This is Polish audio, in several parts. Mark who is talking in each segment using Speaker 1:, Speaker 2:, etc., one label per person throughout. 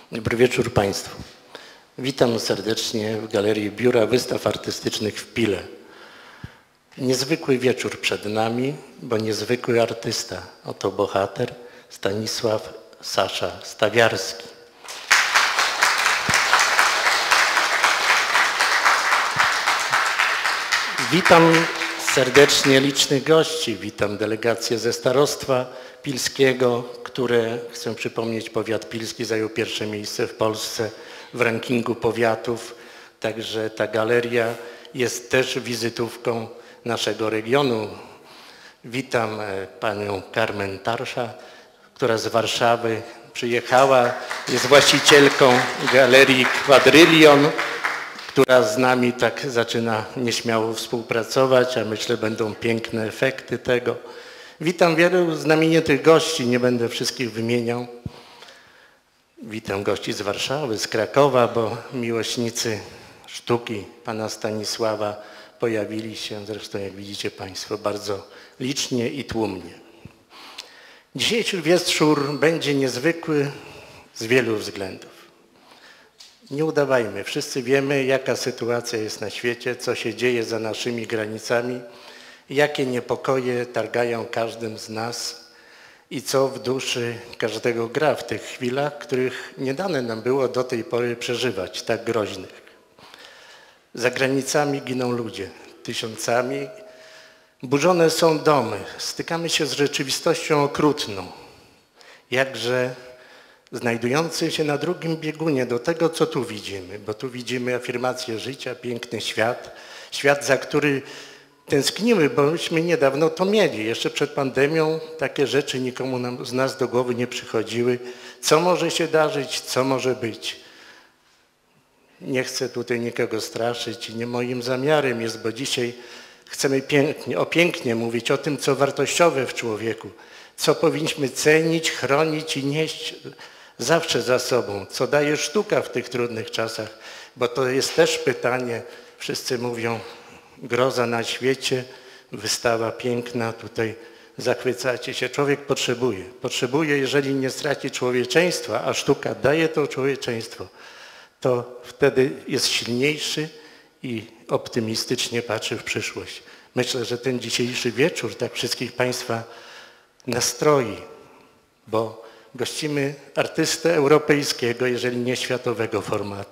Speaker 1: Dobry wieczór Państwu. Witam serdecznie w Galerii Biura Wystaw Artystycznych w Pile. Niezwykły wieczór przed nami, bo niezwykły artysta. Oto bohater Stanisław Sasza Stawiarski. Witam serdecznie licznych gości. Witam delegację ze Starostwa Pilskiego, które, chcę przypomnieć, powiat pilski zajął pierwsze miejsce w Polsce w rankingu powiatów. Także ta galeria jest też wizytówką naszego regionu. Witam panią Carmen Tarsza, która z Warszawy przyjechała, jest właścicielką galerii Quadrillion, która z nami tak zaczyna nieśmiało współpracować, a myślę, będą piękne efekty tego. Witam wielu znamienitych gości, nie będę wszystkich wymieniał. Witam gości z Warszawy, z Krakowa, bo miłośnicy sztuki pana Stanisława pojawili się, zresztą jak widzicie Państwo, bardzo licznie i tłumnie. Dzisiejszy wieczór będzie niezwykły z wielu względów. Nie udawajmy, wszyscy wiemy, jaka sytuacja jest na świecie, co się dzieje za naszymi granicami, jakie niepokoje targają każdym z nas i co w duszy każdego gra w tych chwilach, których nie dane nam było do tej pory przeżywać, tak groźnych. Za granicami giną ludzie, tysiącami, burzone są domy, stykamy się z rzeczywistością okrutną, jakże znajdujący się na drugim biegunie do tego, co tu widzimy, bo tu widzimy afirmację życia, piękny świat, świat, za który tęsknimy, bo myśmy niedawno to mieli. Jeszcze przed pandemią takie rzeczy nikomu z nas do głowy nie przychodziły. Co może się darzyć, co może być. Nie chcę tutaj nikogo straszyć i nie moim zamiarem jest, bo dzisiaj chcemy pięknie mówić o tym, co wartościowe w człowieku, co powinniśmy cenić, chronić i nieść zawsze za sobą, co daje sztuka w tych trudnych czasach, bo to jest też pytanie, wszyscy mówią, groza na świecie, wystawa piękna, tutaj zachwycacie się. Człowiek potrzebuje, jeżeli nie straci człowieczeństwa, a sztuka daje to człowieczeństwo, to wtedy jest silniejszy i optymistycznie patrzy w przyszłość. Myślę, że ten dzisiejszy wieczór tak wszystkich Państwa nastroi, bo gościmy artystę europejskiego, jeżeli nie światowego formatu.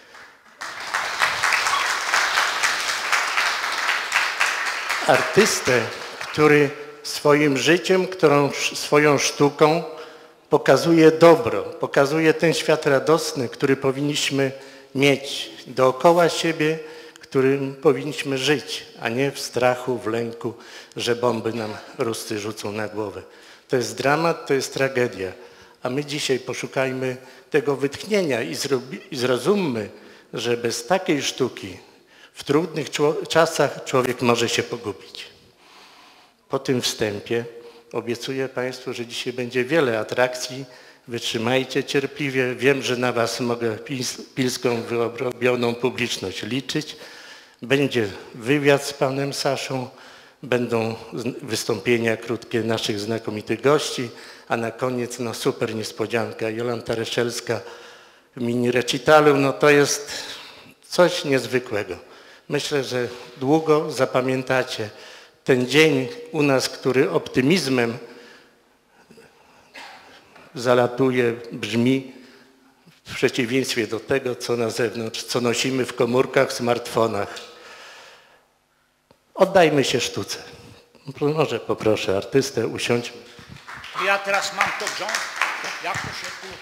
Speaker 1: Artystę, który swoim życiem, swoją sztuką pokazuje dobro, pokazuje ten świat radosny, który powinniśmy mieć dookoła siebie, którym powinniśmy żyć, a nie w strachu, w lęku, że bomby nam Ruscy rzucą na głowę. To jest dramat, to jest tragedia, a my dzisiaj poszukajmy tego wytchnienia i zrozummy, że bez takiej sztuki w trudnych czasach człowiek może się pogubić. Po tym wstępie obiecuję Państwu, że dzisiaj będzie wiele atrakcji. Wytrzymajcie cierpliwie. Wiem, że na Was mogę pilską wyrobioną publiczność liczyć. Będzie wywiad z panem Saszą, będą wystąpienia krótkie naszych znakomitych gości, a na koniec no, super niespodzianka. Jolanta Reszelska w mini recitalu, no to jest coś niezwykłego. Myślę, że długo zapamiętacie ten dzień u nas, który optymizmem zalatuje, brzmi w przeciwieństwie do tego, co na zewnątrz, co nosimy w komórkach, smartfonach. Oddajmy się sztuce. Może poproszę artystę, usiądźmy.
Speaker 2: Ja teraz mam to wziąć, jak to się tu...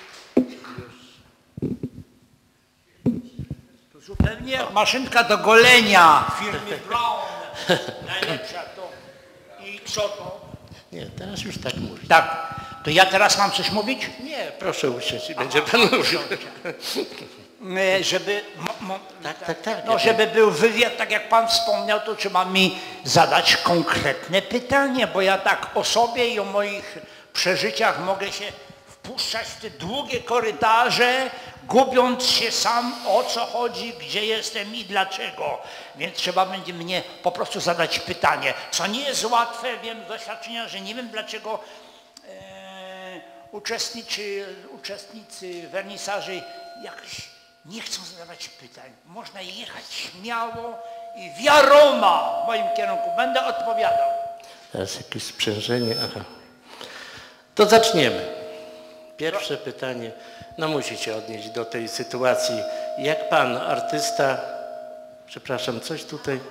Speaker 2: To zupełnie jak maszynka do golenia firmy Brown. Najlepsza to. I co to?
Speaker 1: Nie, teraz już tak mówię.
Speaker 2: Tak. To ja teraz mam coś mówić?
Speaker 1: Nie, proszę usiąść i będzie pan mówił.
Speaker 2: Żeby...
Speaker 1: Tak.
Speaker 2: No, żeby był wywiad, tak jak pan wspomniał, to trzeba mi zadać konkretne pytanie, bo ja tak o sobie i o moich przeżyciach mogę się wpuszczać w te długie korytarze, gubiąc się sam, o co chodzi, gdzie jestem i dlaczego. Więc trzeba będzie mnie po prostu zadać pytanie, co nie jest łatwe, wiem z doświadczenia, że nie wiem dlaczego uczestnicy wernisaży jakoś nie chcą zadawać pytań. Można jechać śmiało i wiaroma w moim kierunku. Będę odpowiadał.
Speaker 1: Teraz jakieś sprzężenie. Aha. To zaczniemy. Pierwsze pytanie. No musicie odnieść do tej sytuacji. Jak pan, artysta... Przepraszam, coś tutaj...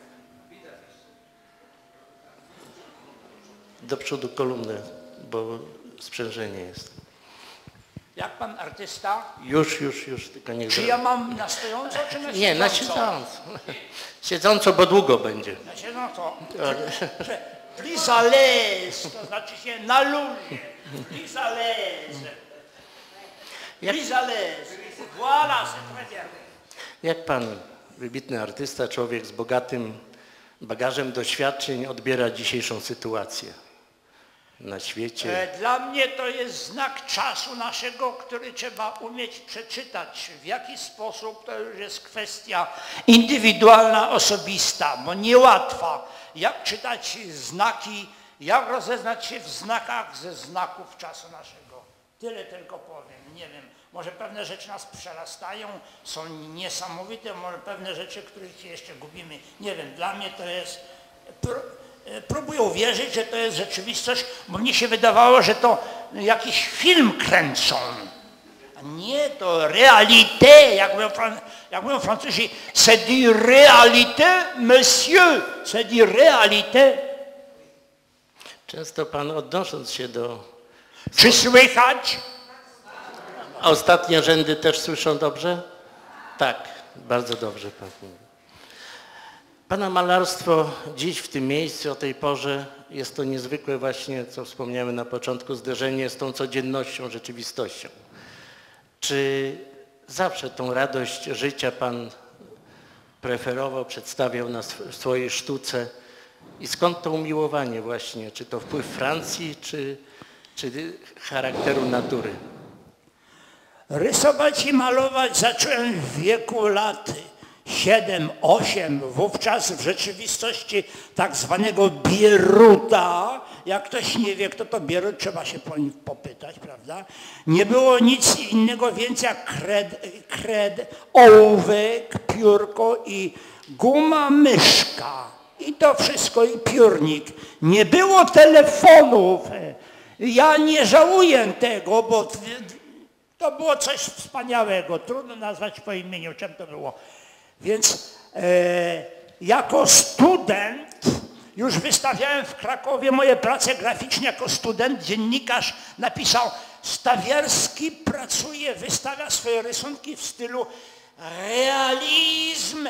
Speaker 1: Do przodu kolumnę, bo sprzężenie jest.
Speaker 2: Jak pan artysta?
Speaker 1: Już, tylko niech...
Speaker 2: Czy ja mam na stojąco, czy na siedząco?
Speaker 1: Nie, na siedząco. Siedząco, bo długo będzie.
Speaker 2: Na siedząco. Plus à l'aise, to znaczy się na luzie. Plus à l'aise. Plus à l'aise. Voilà, c'est très bien.
Speaker 1: Jak pan, wybitny artysta, człowiek z bogatym bagażem doświadczeń, odbiera dzisiejszą sytuację na świecie?
Speaker 2: Dla mnie to jest znak czasu naszego, który trzeba umieć przeczytać. W jaki sposób, to już jest kwestia indywidualna, osobista, bo niełatwa. Jak czytać znaki, jak rozeznać się w znakach ze znaków czasu naszego. Tyle tylko powiem, nie wiem. Może pewne rzeczy nas przerastają, są niesamowite, może pewne rzeczy, których się jeszcze gubimy. Nie wiem, dla mnie to jest... Próbuję uwierzyć, że to jest rzeczywistość, bo mnie się wydawało, że to jakiś film kręcą. A nie, to réalité, jak mówią Francuzi, c'est du réalité, monsieur, c'est du réalité.
Speaker 1: Często pan, odnosząc się do...
Speaker 2: Czy słychać?
Speaker 1: A ostatnie rzędy też słyszą dobrze? Tak, bardzo dobrze pan mówi. Pana malarstwo dziś w tym miejscu, o tej porze, jest to niezwykłe właśnie, co wspomniałem na początku, zderzenie z tą codziennością, rzeczywistością. Czy zawsze tą radość życia pan preferował, przedstawiał na swojej sztuce? I skąd to umiłowanie właśnie? Czy to wpływ Francji, czy charakteru natury?
Speaker 2: Rysować i malować zacząłem w wieku lat 7-8, wówczas w rzeczywistości tak zwanego Bieruta, jak ktoś nie wie, kto to Bierut, trzeba się po nim popytać, prawda? Nie było nic innego więcej jak kred, ołówek, piórko i guma myszka. I to wszystko, i piórnik. Nie było telefonów. Ja nie żałuję tego, bo to było coś wspaniałego. Trudno nazwać po imieniu, czym to było. Więc jako student już wystawiałem w Krakowie moje prace graficzne. Jako student dziennikarz napisał: Stawiarski pracuje, wystawia swoje rysunki w stylu realizm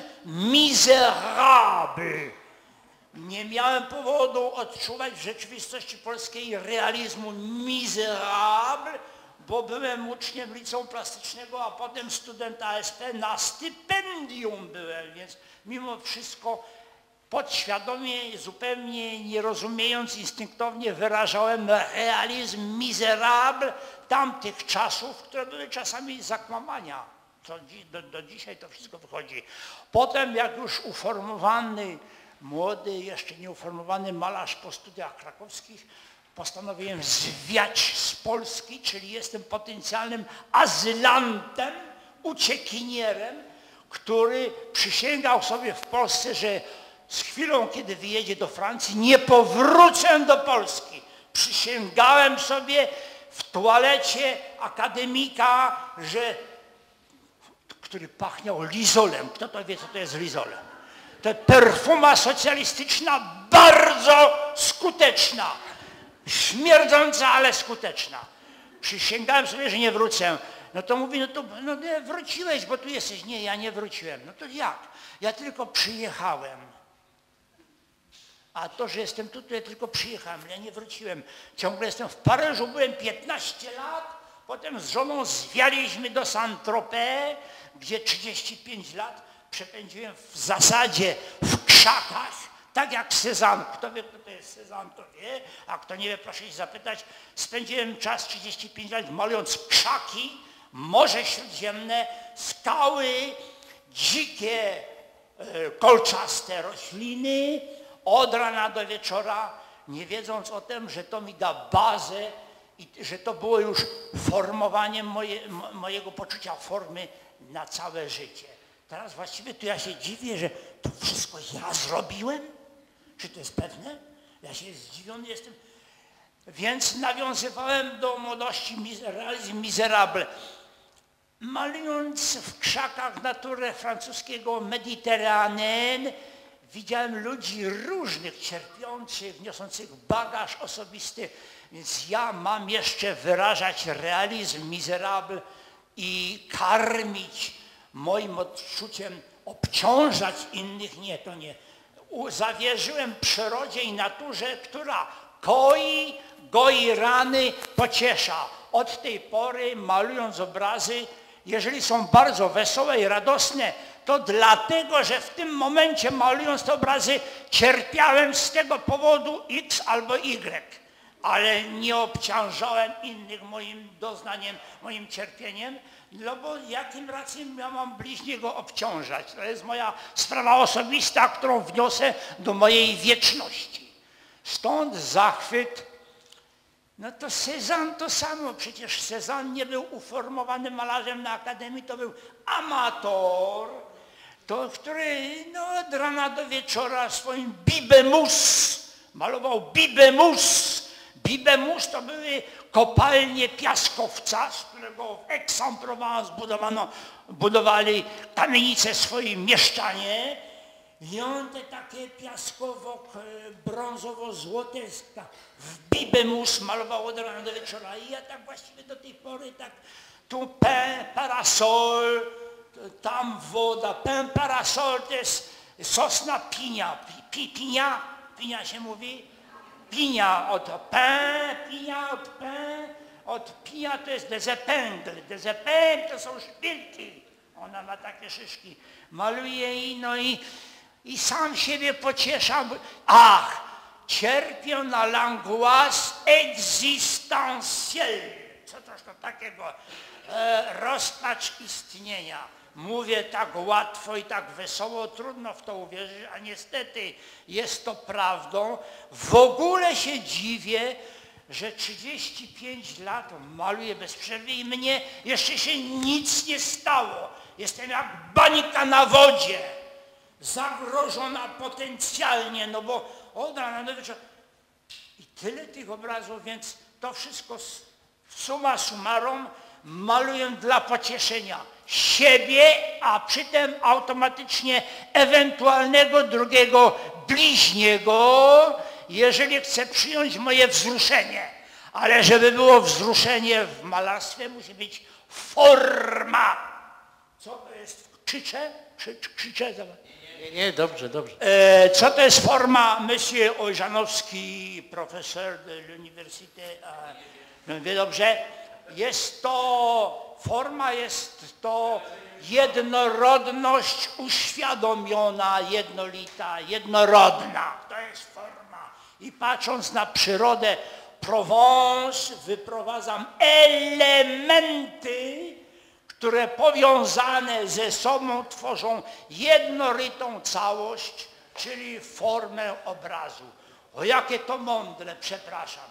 Speaker 2: misérable. Nie miałem powodu odczuwać w rzeczywistości polskiej realizmu misérable, bo byłem uczniem liceum plastycznego, a potem student ASP, na stypendium byłem, więc mimo wszystko podświadomie, zupełnie nie rozumiejąc, instynktownie wyrażałem realizm misérable tamtych czasów, które były czasami zakłamania. Do dzisiaj to wszystko wychodzi. Potem, jak już uformowany, młody, jeszcze nieuformowany malarz po studiach krakowskich, postanowiłem zwiać z Polski, czyli jestem potencjalnym azylantem, uciekinierem, który przysięgał sobie w Polsce, że z chwilą, kiedy wyjedzie do Francji, nie powrócę do Polski. Przysięgałem sobie w toalecie akademika, który pachniał lizolem. Kto to wie, co to jest lizolem? To perfuma socjalistyczna, bardzo skuteczna. Śmierdząca, ale skuteczna. Przysięgałem sobie, że nie wrócę. No to mówi, no nie, wróciłeś, bo tu jesteś. Nie, ja nie wróciłem. No to jak? Ja tylko przyjechałem. A to, że jestem tu, to ja tylko przyjechałem, ja nie wróciłem. Ciągle jestem w Paryżu, byłem 15 lat, potem z żoną zwialiśmy do Saint-Tropez, gdzie 35 lat przepędziłem w zasadzie w krzakach, tak jak Cézanne. Kto wie, kto to jest Cézanne, to wie, a kto nie wie, proszę się zapytać. Spędziłem czas 35 lat malując krzaki, Morze Śródziemne, skały, dzikie, kolczaste rośliny, od rana do wieczora, nie wiedząc o tym, że to mi da bazę i że to było już formowaniem mojego poczucia formy na całe życie. Teraz właściwie to ja się dziwię, że to wszystko ja zrobiłem? Czy to jest pewne? Ja się zdziwiony jestem. Więc nawiązywałem do młodości realizm miserable. Malując w krzakach naturę francuskiego Mediterranean, widziałem ludzi różnych, cierpiących, niosących bagaż osobisty, więc ja mam jeszcze wyrażać realizm miserable i karmić moim odczuciem, obciążać innych. Nie, to nie. Zawierzyłem przyrodzie i naturze, która goi rany, pociesza. Od tej pory, malując obrazy, jeżeli są bardzo wesołe i radosne, to dlatego, że w tym momencie, malując te obrazy, cierpiałem z tego powodu X albo Y, ale nie obciążałem innych moim doznaniem, moim cierpieniem, no bo jakim racjem ja mam bliźniego obciążać? To jest moja sprawa osobista, którą wniosę do mojej wieczności. Stąd zachwyt. No to Cézanne to samo, przecież Cézanne nie był uformowanym malarzem na akademii, to był amator, który od rana do wieczora swoim Bibemus malował Bibemus. Bibemus to były kopalnie piaskowca, z którego w Aix-en-Provence budowali kamienice swoi mieszczanie. I on te takie piaskowo-brązowo-złote w Bibemus malował od rana do wieczora. I ja tak właściwie do tej pory tak tu pain, parasol, tam woda, pain, parasol to jest sosna pinia. Pinia się mówi? Pinia od pain, pinia od pain, od pinia to jest des épingles. Des épingles to są szpilki. Ona ma takie szyszki. Maluje i sam siebie pocieszam. Ach, cierpię na l'angoisse existentielle. Co toż to takiego? Rozpacz istnienia. Mówię tak łatwo i tak wesoło, trudno w to uwierzyć, a niestety jest to prawdą. W ogóle się dziwię, że 35 lat maluję bez przerwy i mnie jeszcze się nic nie stało. Jestem jak bańka na wodzie. Zagrożona potencjalnie, no bo od rana do wieczora. I tyle tych obrazów, więc to wszystko summa summarum maluję dla pocieszenia siebie, a przy tym automatycznie ewentualnego drugiego bliźniego, jeżeli chce przyjąć moje wzruszenie. Ale żeby było wzruszenie w malarstwie, musi być forma. Co to jest? Krzyczę? Krzyczę?
Speaker 1: Nie, dobrze.
Speaker 2: Co to jest forma? Monsieur Ojżanowski, profesor de l'université, wie dobrze, forma jest to jednorodność uświadomiona, jednolita, jednorodna. To jest forma. I patrząc na przyrodę Provence, wyprowadzam elementy, które powiązane ze sobą tworzą jednolitą całość, czyli formę obrazu. O jakie to mądre, przepraszam.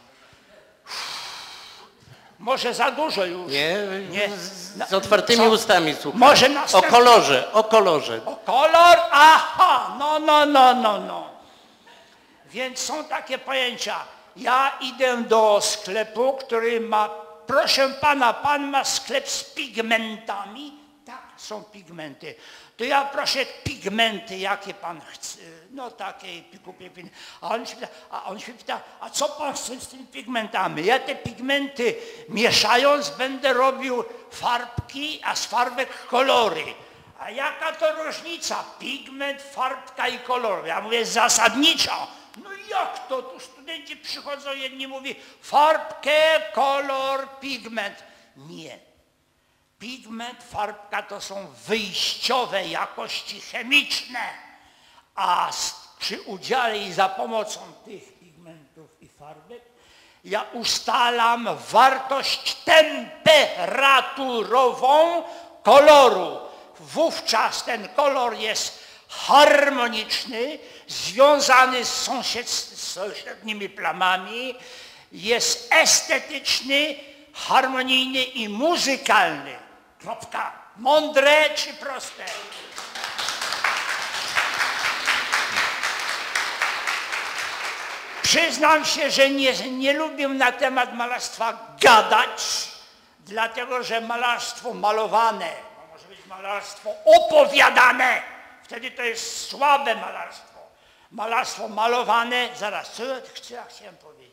Speaker 2: Może za dużo już.
Speaker 1: Nie. Z otwartymi ustami słucham.
Speaker 2: Może następnie.
Speaker 1: O kolorze.
Speaker 2: O kolor? Aha, no. Więc są takie pojęcia. Ja idę do sklepu, który ma, proszę pana, pan ma sklep z pigmentami? Tak, są pigmenty. To ja proszę pigmenty, jakie pan chce. No takie, kupię. A on się pyta, a co pan chce z tymi pigmentami? Ja te pigmenty mieszając będę robił farbki, a z farbek kolory. A jaka to różnica? Pigment, farbka i kolor. Ja mówię zasadniczo. No jak to? Tu studenci przychodzą, jedni mówi farbkę, kolor, pigment. Nie. Pigment, farbka to są wyjściowe jakości chemiczne, a przy udziale i za pomocą tych pigmentów i farbek ja ustalam wartość temperaturową koloru. Wówczas ten kolor jest harmoniczny, związany z sąsiednimi plamami jest estetyczny, harmonijny i muzykalny. Kropka. Mądre czy proste? Przyznam się, że nie lubię na temat malarstwa gadać, dlatego że malarstwo malowane, może być malarstwo opowiadane, wtedy to jest słabe malarstwo. Malarstwo malowane, zaraz, co ja chciałem powiedzieć?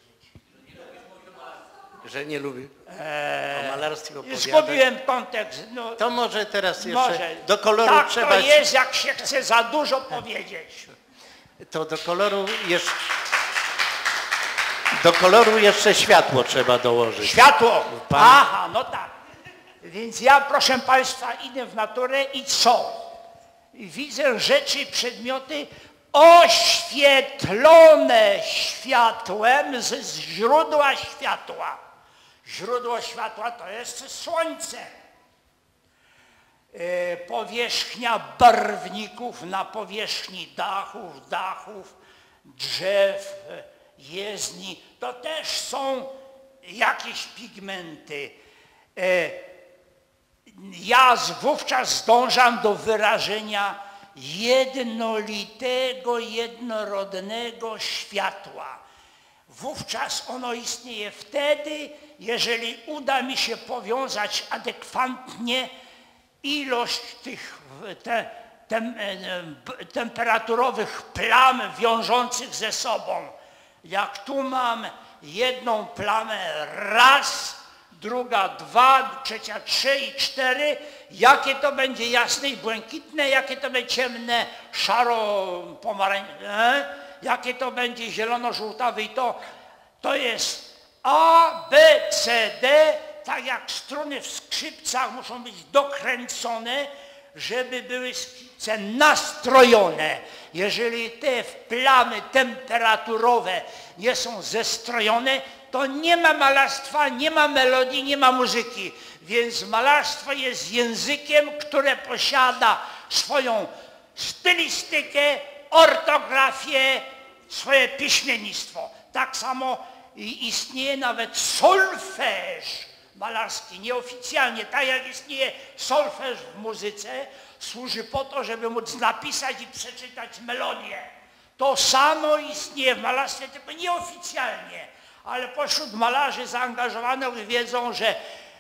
Speaker 1: Że nie lubi o malarstwie opowiadać.
Speaker 2: Zgubiłem kontekst. No,
Speaker 1: to może teraz jeszcze
Speaker 2: może.
Speaker 1: Do koloru
Speaker 2: tak
Speaker 1: trzeba...
Speaker 2: to jest, jak się chce za dużo powiedzieć.
Speaker 1: To do koloru jeszcze światło trzeba dołożyć.
Speaker 2: Światło! Aha, no tak. Więc ja, proszę Państwa, idę w naturę i co? Widzę rzeczy, przedmioty oświetlone światłem z źródła światła. Źródło światła to jest słońce. Powierzchnia barwników na powierzchni dachów, drzew, jezdni, to też są jakieś pigmenty. Ja wówczas zdążam do wyrażenia jednolitego, jednorodnego światła. Wówczas ono istnieje wtedy, jeżeli uda mi się powiązać adekwatnie ilość tych temperaturowych plam wiążących ze sobą. Jak tu mam jedną plamę raz, druga 2, trzecia 3 i 4, jakie to będzie jasne i błękitne, jakie to będzie ciemne, szaro-pomarańczowe, jakie to będzie zielono-żółtawe i to jest A, B, C, D, tak jak struny w skrzypcach muszą być dokręcone, żeby były skrzypce nastrojone. Jeżeli te plamy temperaturowe nie są zestrojone, to nie ma malarstwa, nie ma melodii, nie ma muzyki. Więc malarstwo jest językiem, które posiada swoją stylistykę, ortografię, swoje piśmiennictwo. Tak samo istnieje nawet solfeż malarski, nieoficjalnie, tak jak istnieje solfeż w muzyce, służy po to, żeby móc napisać i przeczytać melodię. To samo istnieje w malarstwie, tylko nieoficjalnie, ale pośród malarzy zaangażowanych wiedzą, że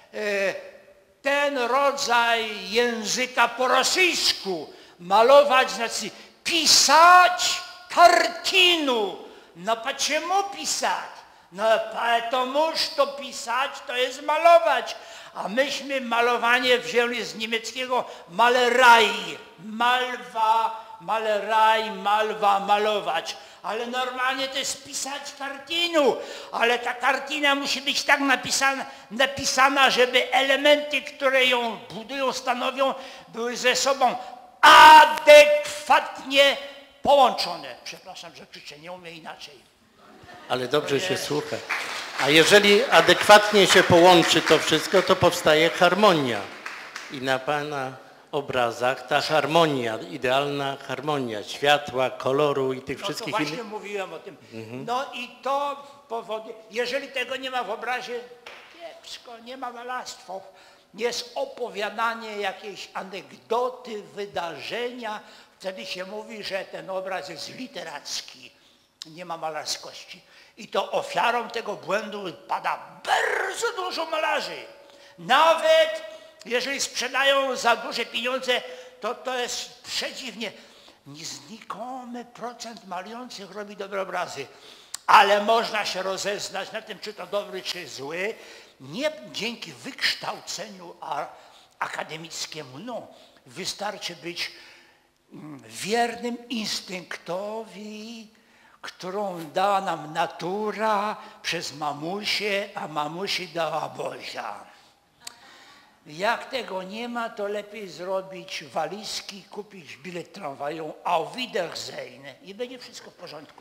Speaker 2: ten rodzaj języka po rosyjsku malować znaczy pisać kartinu. No почему pisać? No потому что pisać to jest malować. A myśmy malowanie wzięli z niemieckiego malerei. Malwa, malerei, malwa, malować. Ale normalnie to jest pisać kartinu. Ale ta kartina musi być tak napisana, żeby elementy, które ją budują, stanowią, były ze sobą adekwatnie połączone. Przepraszam, że krzyczę, nie umiem inaczej.
Speaker 1: Ale dobrze się słucha. A jeżeli adekwatnie się połączy to wszystko, to powstaje harmonia. I na Pana obrazach ta harmonia, idealna harmonia światła, koloru i tych wszystkich
Speaker 2: innych. Właśnie mówiłem o tym. No i to powoduje, jeżeli tego nie ma w obrazie, kiepsko, nie ma malarstwa. Jest opowiadanie jakiejś anegdoty, wydarzenia. Wtedy się mówi, że ten obraz jest literacki, nie ma malarskości. I to ofiarą tego błędu pada bardzo dużo malarzy. Nawet jeżeli sprzedają za duże pieniądze, to jest przedziwnie. Znikomy procent malujących robi dobre obrazy. Ale można się rozeznać na tym, czy to dobry, czy zły, nie dzięki wykształceniu akademickiemu. No, wystarczy być wiernym instynktowi, którą dała nam natura przez mamusię, a mamusi dała Bozia. Jak tego nie ma, to lepiej zrobić walizki, kupić bilet tramwaju, auf Wiedersehen i będzie wszystko w porządku.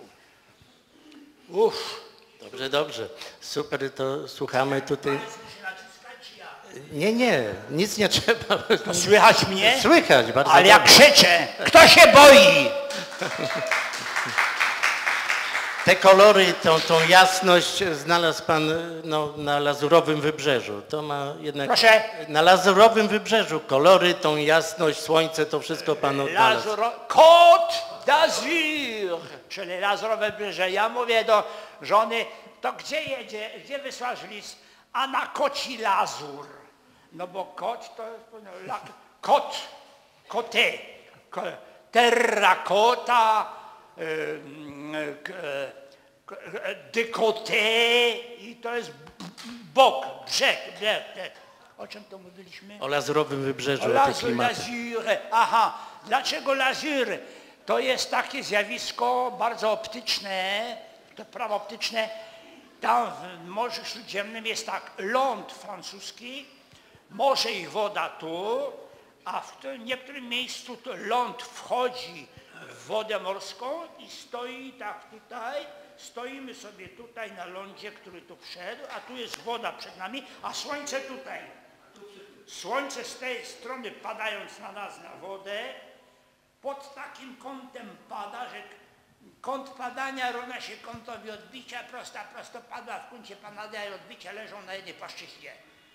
Speaker 1: Dobrze, dobrze. Super, to słuchamy tutaj. Nie, nic nie trzeba.
Speaker 2: To słychać mnie?
Speaker 1: Słychać, bardzo
Speaker 2: ale jak krzyczę, kto się boi?
Speaker 1: Te kolory, tą jasność znalazł pan no, na Lazurowym Wybrzeżu. To ma jednak...
Speaker 2: Proszę?
Speaker 1: Na Lazurowym Wybrzeżu kolory, tą jasność, słońce, to wszystko pan odnalazł.
Speaker 2: Côte d'Azur, czyli Lazurowe Wybrzeże. Ja mówię do żony, to gdzie jedzie, gdzie wysłasz list? A na Koci Lazur. No bo koć to jest kot, kote, terrakota, dekote i to jest bok, brzeg. O czym to mówiliśmy?
Speaker 1: O Lazurowym Wybrzeżu,
Speaker 2: o
Speaker 1: te klimaty.
Speaker 2: Lazur. Aha, dlaczego Lazur? To jest takie zjawisko bardzo optyczne, to prawo optyczne. Tam w Morzu Śródziemnym jest tak, ląd francuski, morze i woda tu, a w niektórym miejscu to ląd wchodzi w wodę morską i stoi tak tutaj, stoimy sobie tutaj na lądzie, który tu wszedł, a tu jest woda przed nami, a słońce tutaj. Słońce z tej strony padając na nas na wodę, pod takim kątem pada, że kąt padania równa się kątowi odbicia, prostopadła w kącie padania i odbicia leżą na jednej płaszczyźnie.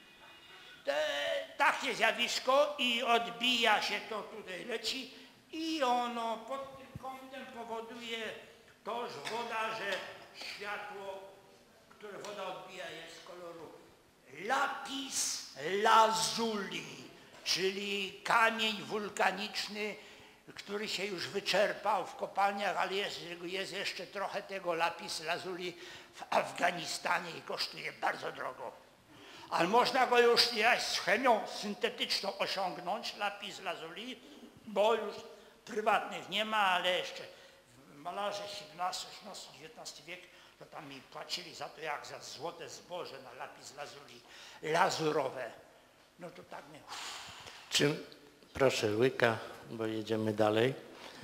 Speaker 2: Takie zjawisko i odbija się to tutaj leci i ono pod tym kątem powoduje to, że woda, że światło, które woda odbija jest koloru lapis lazuli, czyli kamień wulkaniczny, który się już wyczerpał w kopalniach, ale jest jeszcze trochę tego lapis lazuli w Afganistanie i kosztuje bardzo drogo. Ale można go już z chemią syntetyczną osiągnąć, lapis lazuli, bo już prywatnych nie ma, ale jeszcze malarze XVII, XIX wiek, to tam mi płacili za to jak za złote zboże na lapis lazuli, lazurowe. No to tak nie.
Speaker 1: Czym, proszę, łyka, bo jedziemy dalej.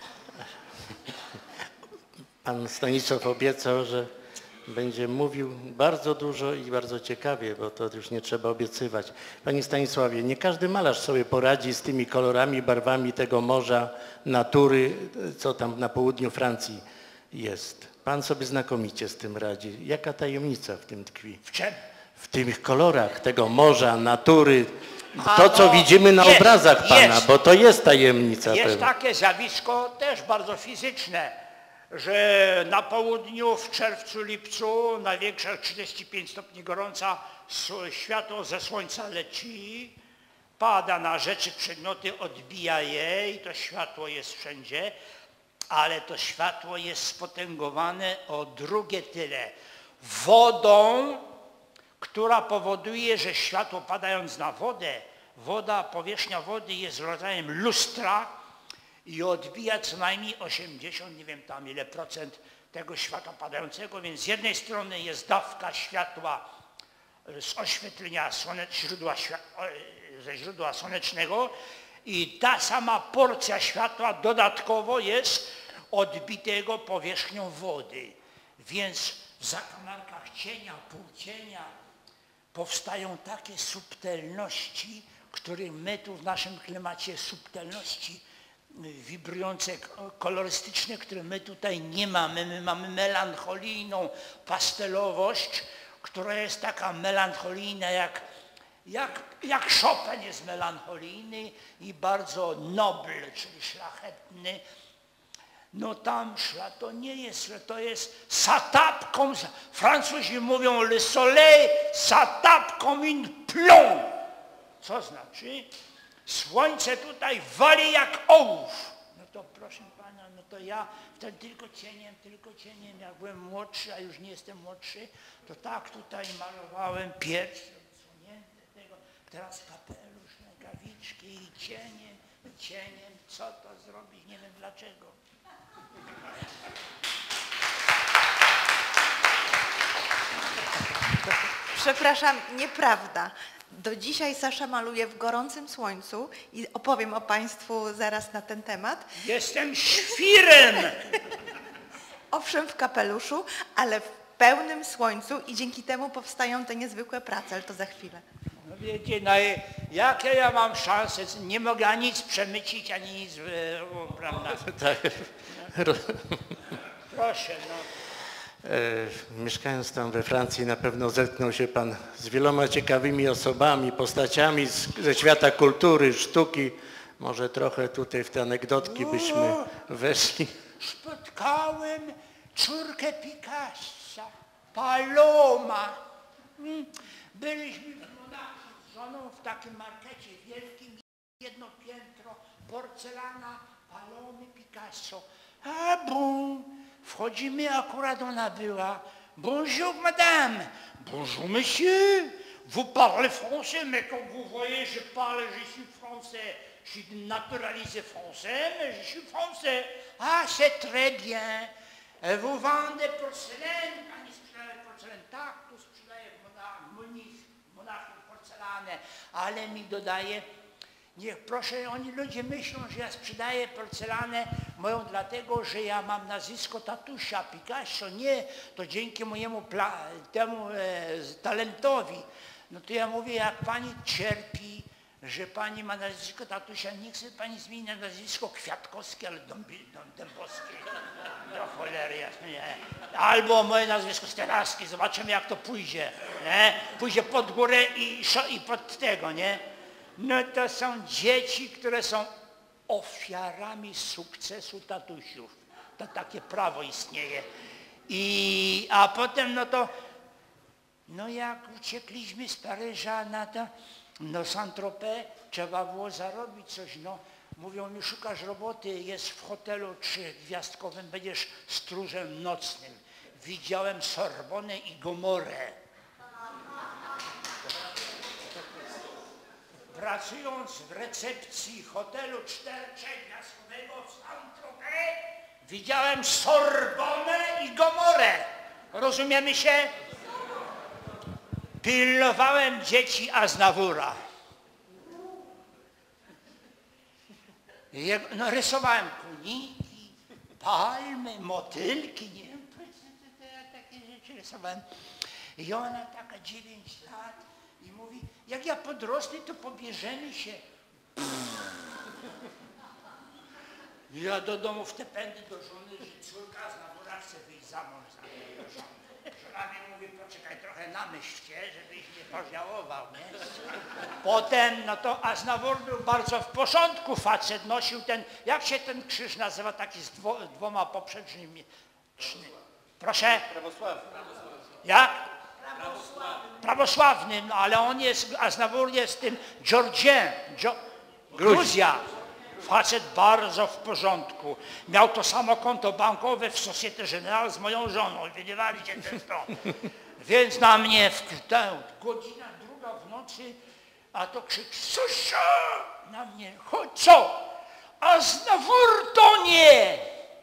Speaker 1: Pan Stanisław obiecał, że będzie mówił bardzo dużo i bardzo ciekawie, bo to już nie trzeba obiecywać. Panie Stanisławie, nie każdy malarz sobie poradzi z tymi kolorami, barwami tego morza, natury, co tam na południu Francji jest. Pan sobie znakomicie z tym radzi. Jaka tajemnica w tym tkwi?
Speaker 2: W czym?
Speaker 1: W tych kolorach tego morza, natury, to co widzimy na obrazach Pana, bo to jest tajemnica.
Speaker 2: Jest takie zjawisko też bardzo fizyczne, że na południu w czerwcu, lipcu największa 35 stopni gorąca, światło ze słońca leci, pada na rzeczy, przedmioty, odbija je i to światło jest wszędzie, ale to światło jest spotęgowane o drugie tyle wodą, która powoduje, że światło padając na wodę, powierzchnia wody jest rodzajem lustra i odbija co najmniej 80, nie wiem tam ile procent tego światła padającego, więc z jednej strony jest dawka światła z oświetlenia ze źródła słonecznego i ta sama porcja światła dodatkowo jest odbitego powierzchnią wody, więc w zakamarkach cienia, półcienia powstają takie subtelności, które my tu w naszym klimacie, subtelności wibrujące, kolorystyczne, które my tutaj nie mamy. My mamy melancholijną pastelowość, która jest taka melancholijna, jak Chopin jest melancholijny i bardzo noble, czyli szlachetny. No tam to nie jest, to jest s'atape comme, Francuzi mówią le soleil s'atape comme une plomb. Co znaczy? Słońce tutaj wali jak ołów. No to proszę pana, no to ja wtedy tylko cieniem, jak byłem młodszy, a już nie jestem młodszy, to tak tutaj malowałem pierś odsłonięte tego, teraz kapelusz, rękawiczki i cieniem, co to zrobić, nie wiem dlaczego.
Speaker 3: Przepraszam, nieprawda. Do dzisiaj Sasza maluje w gorącym słońcu i opowiem o Państwu zaraz na ten temat.
Speaker 2: Jestem świrem!
Speaker 3: Owszem, w kapeluszu, ale w pełnym słońcu i dzięki temu powstają te niezwykłe prace, ale to za chwilę.
Speaker 2: No wiecie, no jakie ja mam szanse? Nie mogę ani nic przemycić, ani nic, prawda?
Speaker 1: Tak.
Speaker 2: Proszę, no.
Speaker 1: Mieszkając tam we Francji na pewno zetknął się pan z wieloma ciekawymi osobami, postaciami ze świata kultury, sztuki. Może trochę tutaj w te anegdotki byśmy weszli.
Speaker 2: Spotkałem córkę Picassa, Paloma. Byliśmy w Monachium z żoną w takim markecie wielkim, jedno piętro, porcelana, Palomy, Picasso. A bon, wchodzimy, akurat ona była. Bonjour madame, bonjour monsieur, vous parlez français, mais comme vous voyez, je parle, je suis français. Je suis naturalisé français, mais je suis français. Ah, c'est très bien. Vous vendez porcelaine? Pani sprzedaje porcelanę? Tak, tu sprzedaje w Monachium porcelanę. Ale mi dodaje, niech proszę, oni ludzie myślą, że ja sprzedaję porcelanę moją dlatego, że ja mam nazwisko tatusia Picasso. Nie, to dzięki mojemu temu talentowi. No to ja mówię, jak pani cierpi, że pani ma nazwisko tatusia, nie chce pani zmienić na nazwisko Kwiatkowskie, ale Dębowskie. Do cholery, nie. Albo moje nazwisko Steralskie, zobaczymy jak to pójdzie. Nie? Pójdzie pod górę i pod tego, nie? No to są dzieci, które są ofiarami sukcesu tatusiów. To takie prawo istnieje. A potem no to, no jak uciekliśmy z Paryża na to, no Saint-Tropez, trzeba było zarobić coś, no. Mówią mi, szukasz roboty, jest w hotelu 3-gwiazdkowym, będziesz stróżem nocnym. Widziałem Sorbonę i Gomorę. Pracując w recepcji hotelu 4-gwiazdkowego w Saint-Tropez, widziałem Sorbonę i Gomorę. Rozumiemy się? Pilnowałem dzieci Aznawura. No, rysowałem kuniki, palmy, motylki, nie wiem, takie rzeczy rysowałem. I ona taka 9 lat i mówi, jak ja podrosnę, to pobierzemy się. Ja do domu w te pędy do żony, że córka Aznawura chce wyjść za mąż za mnie. Żona mi mówi, poczekaj trochę, namyśl się, żebyś nie pożałował, nie? Potem, no to Aznawur był bardzo w porządku, facet nosił ten, jak się ten krzyż nazywa, taki z dwoma poprzecznymi. Proszę?
Speaker 4: Prawosławny.
Speaker 2: Jak? Prawosławny, no ale on jest, Aznawur jest tym Georgien, Gruzja. Facet bardzo w porządku. Miał to samo konto bankowe w Société Générale z moją żoną. Wiedzieli się ten to. Więc na mnie godzina 2 w nocy, a to krzyk, Susza! Na mnie, chodź, co? Aznawur to nie!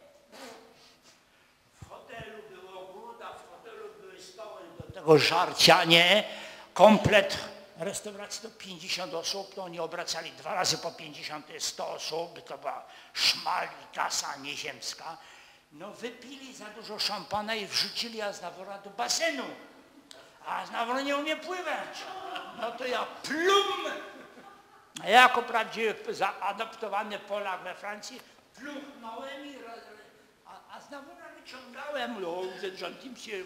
Speaker 2: W hotelu było gruda, w hotelu były stoły do tego żarcia, nie? Komplet restauracji to 50 osób, to oni obracali 2 razy po 50, to jest 100 osób, to była szmal i kasa nieziemska. No wypili za dużo szampana i wrzucili Aznawura do basenu. A Aznawur nie umie pływać. No to ja plum! A ja jako prawdziwy zaadoptowany Polak we Francji plumnąłem i Aznawura wyciągałem. No, uderzącym się.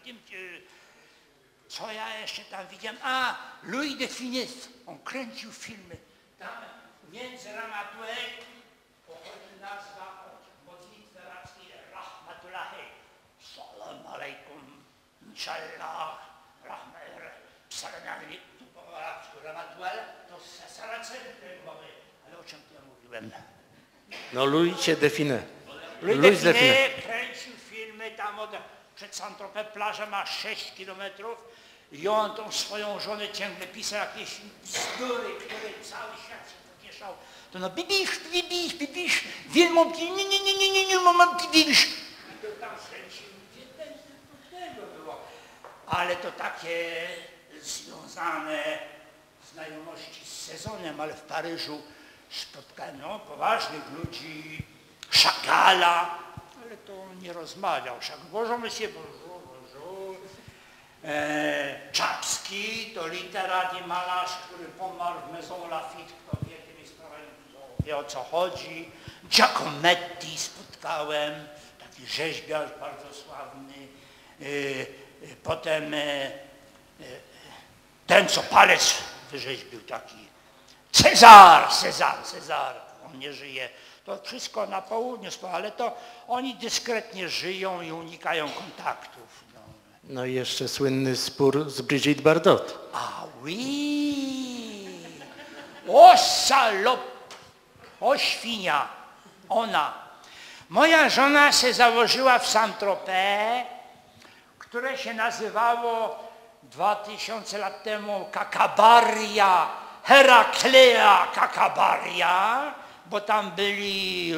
Speaker 2: Co ja jeszcze tam widziałem? A, Louis de Funès, on kręcił filmy. Tam między Ramatuelle pochodzi nazwa od modlitwy arabskiej Rahmatullahi. Salam alaikum, inshallah, salam alaikum. Tu po arabsku Ramatuelle to Saraceny mowy. Ale o czym ja mówiłem?
Speaker 1: No Louis de Funès.
Speaker 2: Louis de Funès kręcił filmy tam przed Saint-Tropez, plaża ma 6 kilometrów. I on tą swoją żonę ciągle pisał jakieś bzdury, które cały świat się pomieszał. To no bibisz, wielmą nie, mama bibisz. I to tam kręcił, tego było. Ale to takie związane znajomości z sezonem, ale w Paryżu spotkałem poważnych ludzi, Chagalla, ale to nie rozmawiał. Bonjour, monsieur, bonjour. Czapski to literat i malarz, który pomarł w Maison Lafitte, kto wie, tymi sprawami wie o co chodzi. Giacometti spotkałem, taki rzeźbiarz bardzo sławny. Potem ten, co palec wyrzeźbił, taki Cezar, on nie żyje. To wszystko na południu, ale to oni dyskretnie żyją i unikają kontaktów.
Speaker 1: No i jeszcze słynny spór z Brigitte Bardot.
Speaker 2: Ah oui! O salop! O świnia! Ona. Moja żona se założyła w Saint-Tropez, które się nazywało 2000 lat temu Kakabaria, Heraklea Kakabaria, bo tam byli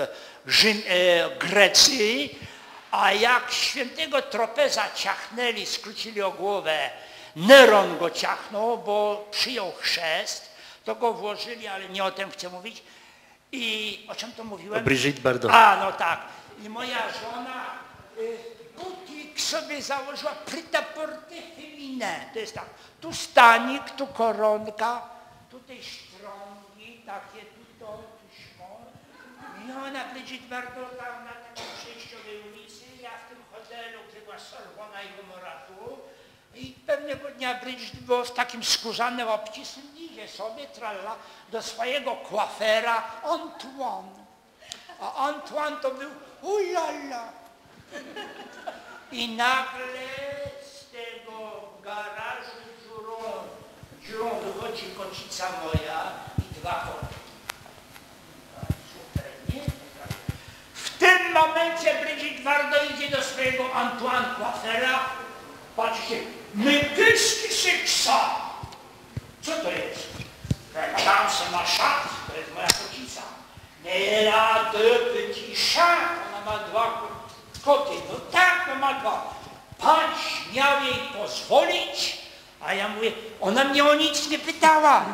Speaker 2: Grecy, a jak świętego Tropeza ciachnęli, skrócili o głowę, Neron go ciachnął, bo przyjął chrzest, to go włożyli, ale nie o tym chcę mówić. I o czym to mówiłem?
Speaker 1: O Brigitte Bardot.
Speaker 2: A, no tak. I moja żona butik sobie założyła prêt-à-porter féminin. To jest tak, tu stanik, tu koronka, tutaj sztrągi, takie, tu szmon. I ona, Brigitte Bardot, tam na takiej przejściowej ulicy, ja w tym hotelu, gdzie była Sorbona i Gomoratu. I pewnego dnia Brigitte było w takim skórzanym obcisłym idzie sobie, tralla, do swojego coiffera Antoine. A Antoine to był ulala. I nagle z tego garażu dziurą wychodzi kocica moja i dwa koty. Super, nie? W tym momencie Brigitte Bardot idzie do swojego Antoine coiffera. Patrzcie, mais qu'est-ce que c'est que ça? Co to jest? Madame, c'est ma chatte, to jest moja kocica. Elle a deux petits chats, ona ma dwa koty. No tak, no ma dwa. Pan śmiał jej pozwolić, a ja mówię, ona mnie o nic nie pytała.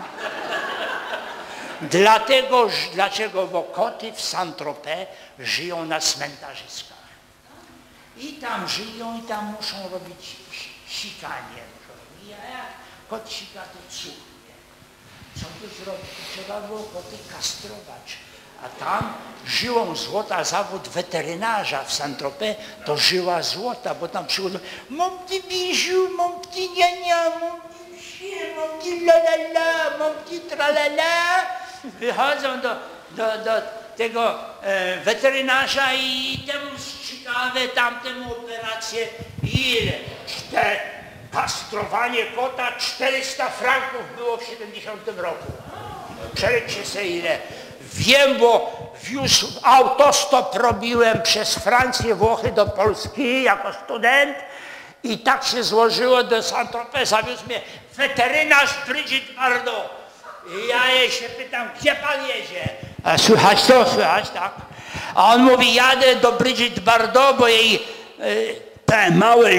Speaker 2: Dlaczego? Bo koty w Saint-Tropez żyją na cmentarzyskach. I tam żyją i tam muszą robić sikanie. I jak kot sika, to cuchnie. Co by zrobić? Trzeba było koty kastrować. A tam żyłą złota, zawód weterynarza w Saint-Tropez to żyła złota, bo tam przychodzą mon petit bijou, mon petit gna mon petit chien, mon petit la la la, mon petit tralala. Wychodzą do tego weterynarza i temu strzykawę, tamtemu operację. Ile? Kastrowanie kota 400 franków było w 70 roku. Przelećcie sobie ile. Wiem, bo wiózł autostop robiłem przez Francję, Włochy do Polski jako student i tak się złożyło do Saint-Tropez. Zawiózł mnie weterynarz Brigitte Bardot. I ja jej się pytam, gdzie pan jedzie? A słychać to? Słychać, tak. A on mówi, jadę do Brigitte Bardot, bo jej małe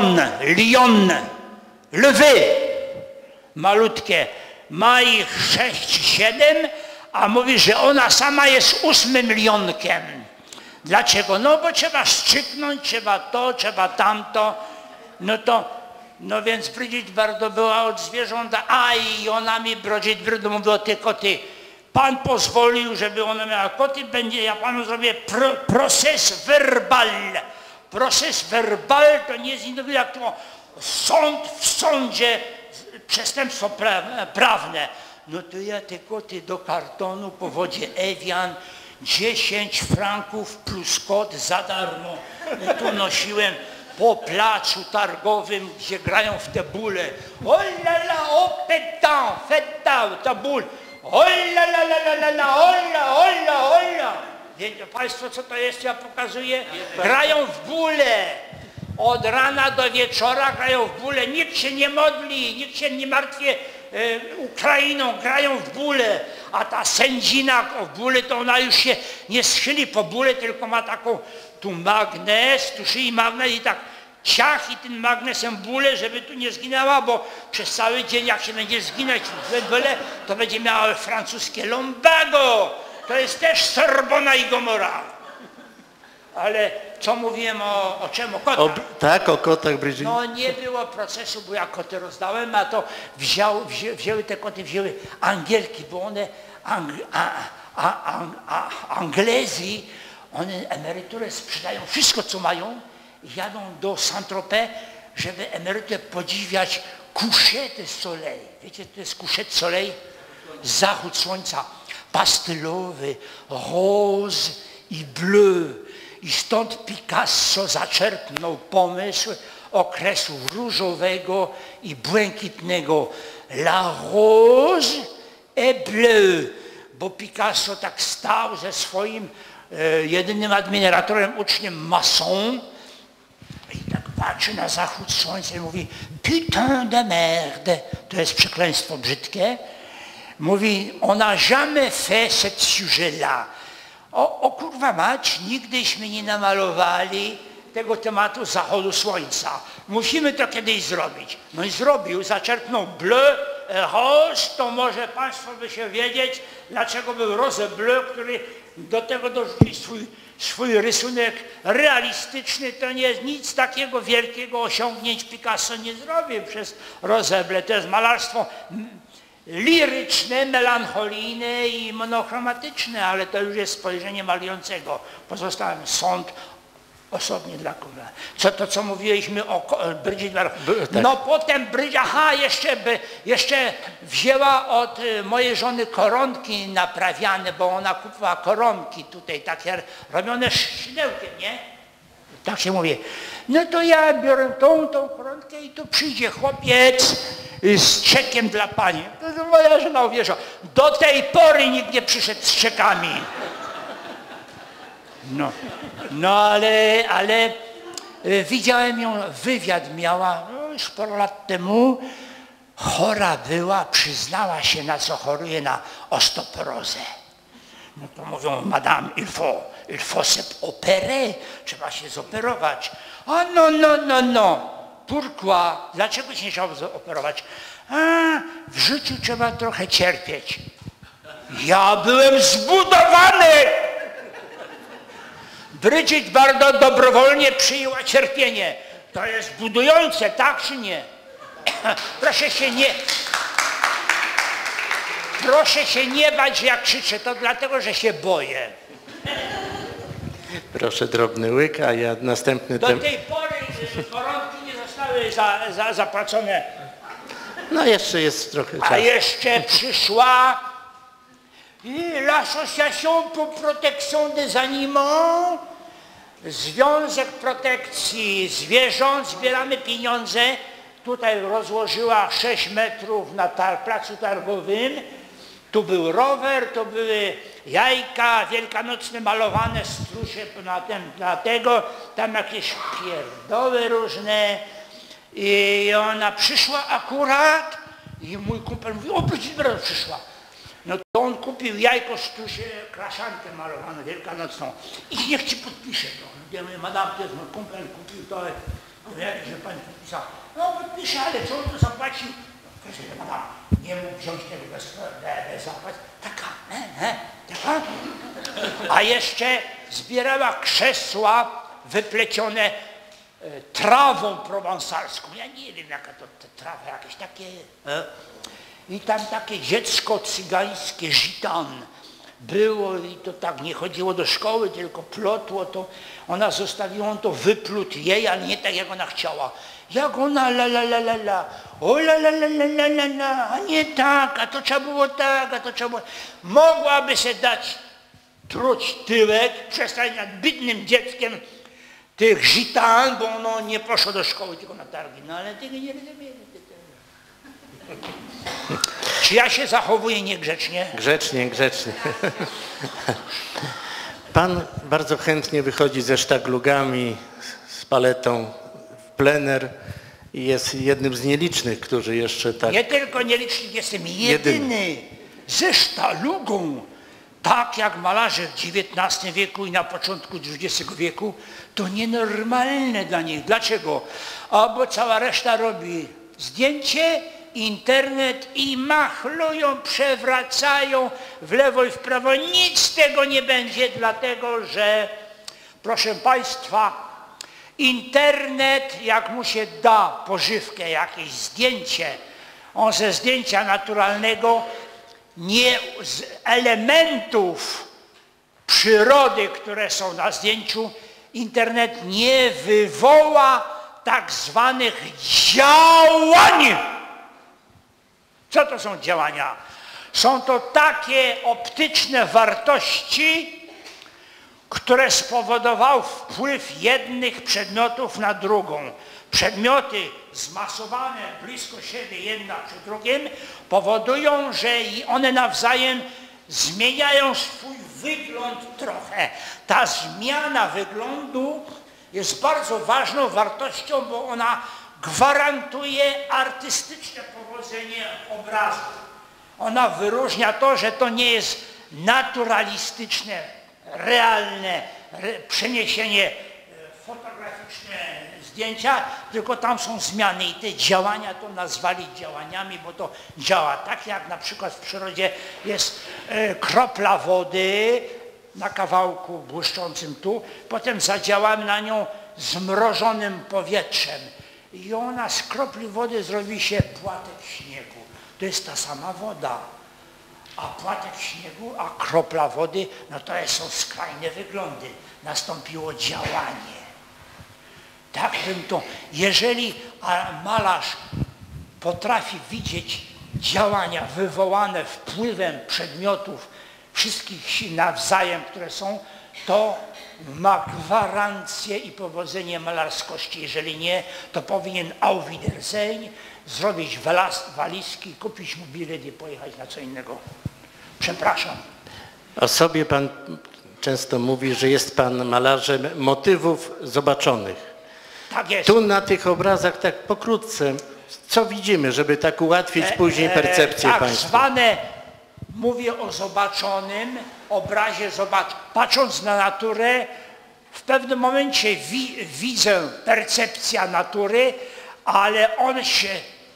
Speaker 2: lwy, malutkie, ma ich 6-7, a mówi, że ona sama jest 8 lionkiem. Dlaczego? No bo trzeba strzyknąć, trzeba to, trzeba tamto. No więc Brigitte Bardot była od zwierząt, a i ona mi, Brigitte Bardot mówiła, ty koty, pan pozwolił, żeby ona miała koty, ja panu zrobię proces verbal. Proces verbal to nie jest inny jak to sąd w sądzie, przestępstwo prawne. No to ja te koty do kartonu po wodzie Evian 10 franków plus kot za darmo. Tu nosiłem po placu targowym, gdzie grają w te bóle. O la la, o pétant, feta, ta ból. O la la la la la la, ola, ola, ola. Wiecie państwo, co to jest? Ja pokazuję. Grają w bóle. Od rana do wieczora grają w bóle. Nikt się nie modli, nikt się nie martwi Ukrainą, grają w bóle. A ta sędzina w bóle, to ona już się nie schyli po bóle, tylko ma taką tu magnes, tu szyi magnes i tak ciach i tym magnesem bóle, żeby tu nie zginęła, bo przez cały dzień jak się będzie zginąć w bóle, to będzie miała francuskie lumbago. To jest też Sorbona i Gomora. Ale co mówiłem o czym? O kotach.
Speaker 1: Tak, o kotach, Brigitte.
Speaker 2: No nie było procesu, bo ja koty rozdałem, a to wzięły te koty, wzięły Angielki, bo one, Anglezji, one emeryturę sprzedają wszystko, co mają jadą do Saint-Tropez, żeby emerytę podziwiać coucher de soleil. Wiecie, to jest coucher de soleil? Zachód słońca. Pastelowy, rose i bleu. I stąd Picasso zaczerpnął pomysł okresu różowego i błękitnego. La rose et bleu. Bo Picasso tak stał ze swoim jedynym admiratorem, uczniem Masson i tak patrzy na zachód słońca i mówi putain de merde. To jest przekleństwo brzydkie. Mówi, on n'a jamais fait cet sujet-là. O kurwa mać, nigdyśmy nie namalowali tego tematu zachodu słońca. Musimy to kiedyś zrobić. No i zrobił, zaczerpnął bleu, rose, to może Państwo by się wiedzieć, dlaczego był rose bleu, który do tego dorzucił swój rysunek realistyczny. To nie jest nic takiego wielkiego, osiągnięć Picasso nie zrobił przez rose bleu. To jest malarstwo liryczne, melancholijne i monochromatyczne, ale to już jest spojrzenie malującego. Pozostałem sąd osobnie dla kogo. Co mówiliśmy o Bridget Bardot. No potem Bridget, jeszcze wzięła od mojej żony koronki naprawiane, bo ona kupowała koronki tutaj, takie robione szydełkiem, nie? Tak się mówi. No to ja biorę tą koronkę i tu przyjdzie chłopiec z czekiem dla pani. To moja żona uwierzyła. Do tej pory nikt nie przyszedł z czekami. No ale widziałem ją, wywiad miała już parę lat temu. Chora była, przyznała się, na co choruje, na osteoporozę. No to mówią, madame, il faut se opérer, trzeba się zoperować. A no. Pourquoi? Dlaczego się nie trzeba operować? W życiu trzeba trochę cierpieć. Ja byłem zbudowany! Bridget Bardot dobrowolnie przyjęła cierpienie. To jest budujące, tak czy nie? Proszę się nie bać, jak krzyczę, to dlatego, że się boję.
Speaker 1: Proszę drobny łyk, a ja następny
Speaker 2: temat. Do tej pory koronki nie zostały zapłacone.
Speaker 1: No jeszcze jest trochę czasu.
Speaker 2: A jeszcze przyszła l'Association pour Protection des Animaux, Związek Protekcji Zwierząt, zbieramy pieniądze. Tutaj rozłożyła 6 metrów na placu targowym. Tu był rower, to były jajka wielkanocne malowane, strusie na tego, tam jakieś pierdoły różne. I ona przyszła akurat i mój kumpel mówi, o, Bridget Bardot przyszła. No to on kupił jajko, strusie, kraszankę malowaną wielkanocną i niech ci podpisze to. Ja mówię, madame, to jest mój kumpel, kupił to, że pani podpisał. No podpisze, ale co on tu zapłaci? Madame, nie mógł wziąć tego bez zapłat. Taka. A jeszcze zbierała krzesła wyplecione trawą prowansalską. Ja nie wiem, jaka to trawa, jakieś takie. I tam takie dziecko cygańskie, gitan było i to tak nie chodziło do szkoły, tylko plotło to. Ona zostawiła, to wyplótł jej, ale nie tak, jak ona chciała. Jak ona o a nie tak, a to trzeba było tak, a to trzeba było... Mogłaby się dać truć tyłek, przestać nad biednym dzieckiem tych gitan, bo ono nie poszło do szkoły, tylko na targi. No ale tego nie rozumiem. Czy ja się zachowuję niegrzecznie?
Speaker 1: Grzecznie. Pan bardzo chętnie wychodzi ze sztaglugami, z paletą w plener i jest jednym z nielicznych, którzy jeszcze tak...
Speaker 2: Nie tylko nieliczny, jestem jedyny ze sztalugą. Tak jak malarze w XIX wieku i na początku XX wieku, to nienormalne dla nich. Dlaczego? Bo cała reszta robi zdjęcie, internet i machlują, przewracają w lewo i w prawo. Nic z tego nie będzie, dlatego że, proszę Państwa, internet, jak mu się da pożywkę, jakieś zdjęcie, on ze zdjęcia naturalnego nie z elementów przyrody, które są na zdjęciu, internet nie wywoła tak zwanych działań. Co to są działania? Są to takie optyczne wartości, które spowodował wpływ jednych przedmiotów na drugą. Przedmioty zmasowane blisko siebie jedna przy drugim powodują, że one nawzajem zmieniają swój wygląd trochę. Ta zmiana wyglądu jest bardzo ważną wartością, bo ona gwarantuje artystyczne powodzenie obrazu. Ona wyróżnia to, że to nie jest naturalistyczne, realne przeniesienie fotograficzne zdjęcia, tylko tam są zmiany i te działania to nazwali działaniami, bo to działa tak, jak na przykład w przyrodzie jest kropla wody na kawałku błyszczącym tu, potem zadziałamy na nią zmrożonym powietrzem i ona z kropli wody zrobi się płatek śniegu. To jest ta sama woda. A płatek śniegu, a kropla wody, no to są skrajne wyglądy. Nastąpiło działanie. Tak bym to, jeżeli malarz potrafi widzieć działania wywołane wpływem przedmiotów wszystkich sił nawzajem, które są, to ma gwarancję i powodzenie malarskości. Jeżeli nie, to powinien auf Wiedersehen, zrobić walizki, kupić mu bilet i pojechać na co innego. Przepraszam.
Speaker 1: O sobie pan często mówi, że jest pan malarzem motywów zobaczonych.
Speaker 2: Tak jest.
Speaker 1: Tu na tych obrazach tak pokrótce, co widzimy, żeby tak ułatwić później percepcję
Speaker 2: tak
Speaker 1: państwa?
Speaker 2: Zwane, mówię o zobaczonym obrazie, patrząc na naturę, w pewnym momencie widzę percepcja natury, ale on się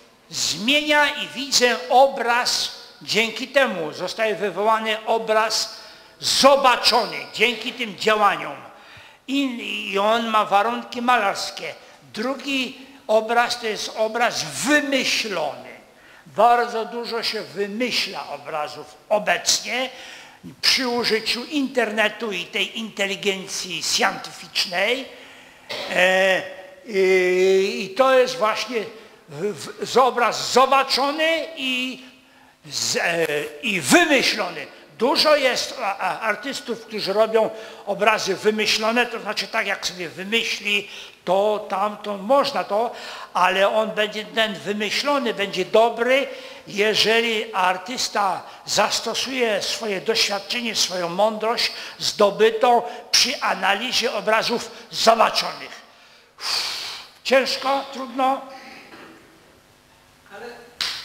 Speaker 2: zmienia i widzę obraz, dzięki temu zostaje wywołany obraz zobaczony, dzięki tym działaniom. I on ma warunki malarskie. Drugi obraz to jest obraz wymyślony. Bardzo dużo się wymyśla obrazów obecnie przy użyciu internetu i tej inteligencji scientificznej. I to jest właśnie obraz zobaczony i wymyślony. Dużo jest artystów, którzy robią obrazy wymyślone, to znaczy tak jak sobie wymyśli to, tamto, można to, ale on będzie, ten wymyślony będzie dobry, jeżeli artysta zastosuje swoje doświadczenie, swoją mądrość zdobytą przy analizie obrazów zobaczonych. Ciężko, trudno? Ale...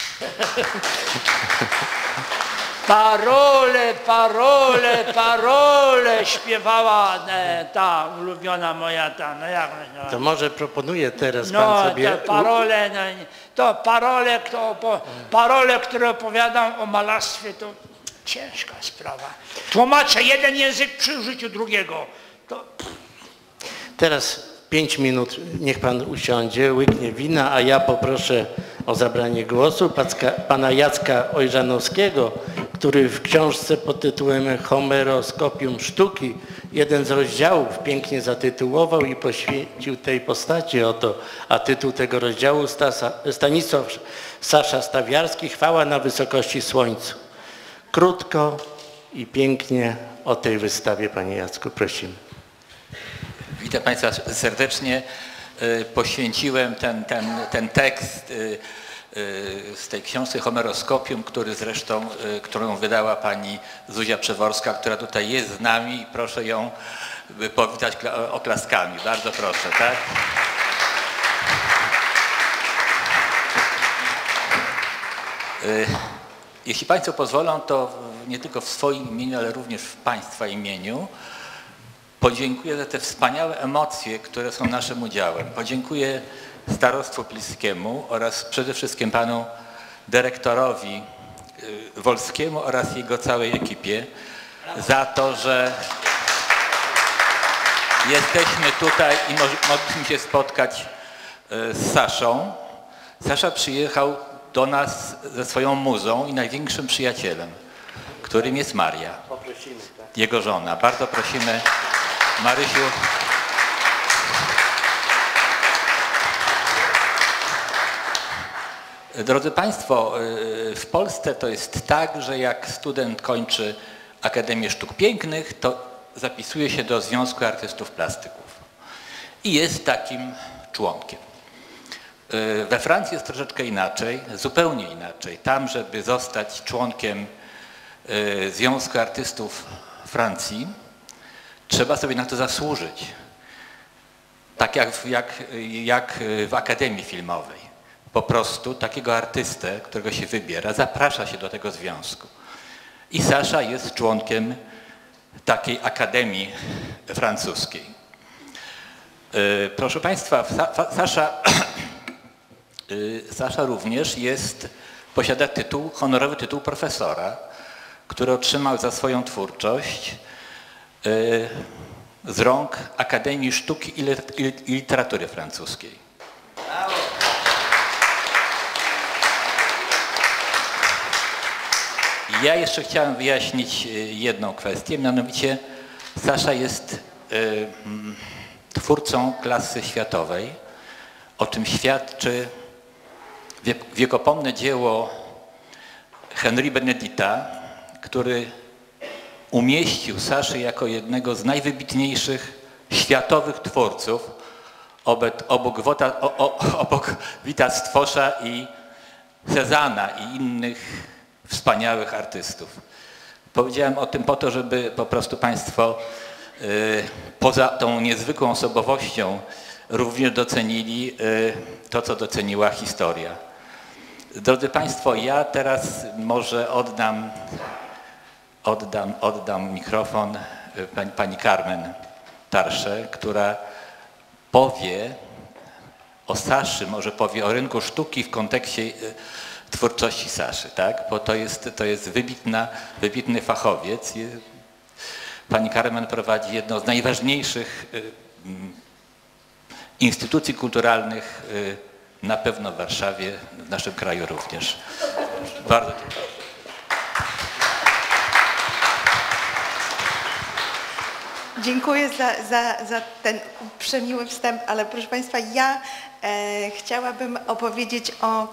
Speaker 2: Parole, parole, parole śpiewała ta ulubiona moja ta, no jak ona się
Speaker 1: To może proponuję teraz
Speaker 2: no,
Speaker 1: pan sobie...
Speaker 2: te parole, to parole, które opowiadam o malarstwie, to ciężka sprawa. Tłumaczę jeden język przy użyciu drugiego. To...
Speaker 1: Teraz 5 minut, niech pan usiądzie, łyknie wina, a ja poproszę o zabranie głosu pana Jacka Ojrzanowskiego, który w książce pod tytułem Homeroskopium sztuki jeden z rozdziałów pięknie zatytułował i poświęcił tej postaci oto, a tytuł tego rozdziału Stanisław Sasza Stawiarski, Chwała na wysokości słońcu. Krótko i pięknie o tej wystawie, panie Jacku, prosimy.
Speaker 4: Witam państwa serdecznie. Poświęciłem ten tekst z tej książki Homeroskopium, którą wydała pani Zuzia Przeworska, która tutaj jest z nami i proszę ją powitać oklaskami. Bardzo proszę, tak? Jeśli państwo pozwolą, to nie tylko w swoim imieniu, ale również w państwa imieniu podziękuję za te wspaniałe emocje, które są naszym udziałem. Podziękuję Starostwu Pilskiemu oraz przede wszystkim panu dyrektorowi Wolskiemu oraz jego całej ekipie za to, że jesteśmy tutaj i mogliśmy się spotkać z Saszą. Sasza przyjechał do nas ze swoją muzą i największym przyjacielem, którym jest Maria, jego żona. Bardzo prosimy, Marysiu, Drodzy Państwo, w Polsce to jest tak, że jak student kończy Akademię Sztuk Pięknych, to zapisuje się do Związku Artystów Plastyków i jest takim członkiem. We Francji jest troszeczkę inaczej, zupełnie inaczej. Tam, żeby zostać członkiem Związku Artystów Francji, trzeba sobie na to zasłużyć. Tak jak w Akademii Filmowej. Po prostu takiego artystę, którego się wybiera, zaprasza się do tego związku. I Sasza jest członkiem takiej Akademii Francuskiej. Proszę Państwa, Sasza również posiada honorowy tytuł profesora, który otrzymał za swoją twórczość z rąk Akademii Sztuki i Literatury Francuskiej. Ja jeszcze chciałem wyjaśnić jedną kwestię, mianowicie Sasza jest twórcą klasy światowej, o czym świadczy wiekopomne dzieło Henri Benedita, który umieścił Saszę jako jednego z najwybitniejszych światowych twórców obok Wita Stwosza i Cezanna i innych wspaniałych artystów. Powiedziałem o tym po to, żeby po prostu Państwo poza tą niezwykłą osobowością również docenili to, co doceniła historia. Drodzy Państwo, ja teraz może oddam mikrofon pani Carmen Tarsze, która powie o Saszy, może powie o rynku sztuki w kontekście twórczości Saszy, tak? Bo to jest wybitny fachowiec. Pani Carmen prowadzi jedną z najważniejszych instytucji kulturalnych na pewno w Warszawie, w naszym kraju również. Bardzo dziękuję.
Speaker 3: Dziękuję za ten przemiły wstęp, ale proszę Państwa, ja chciałabym opowiedzieć o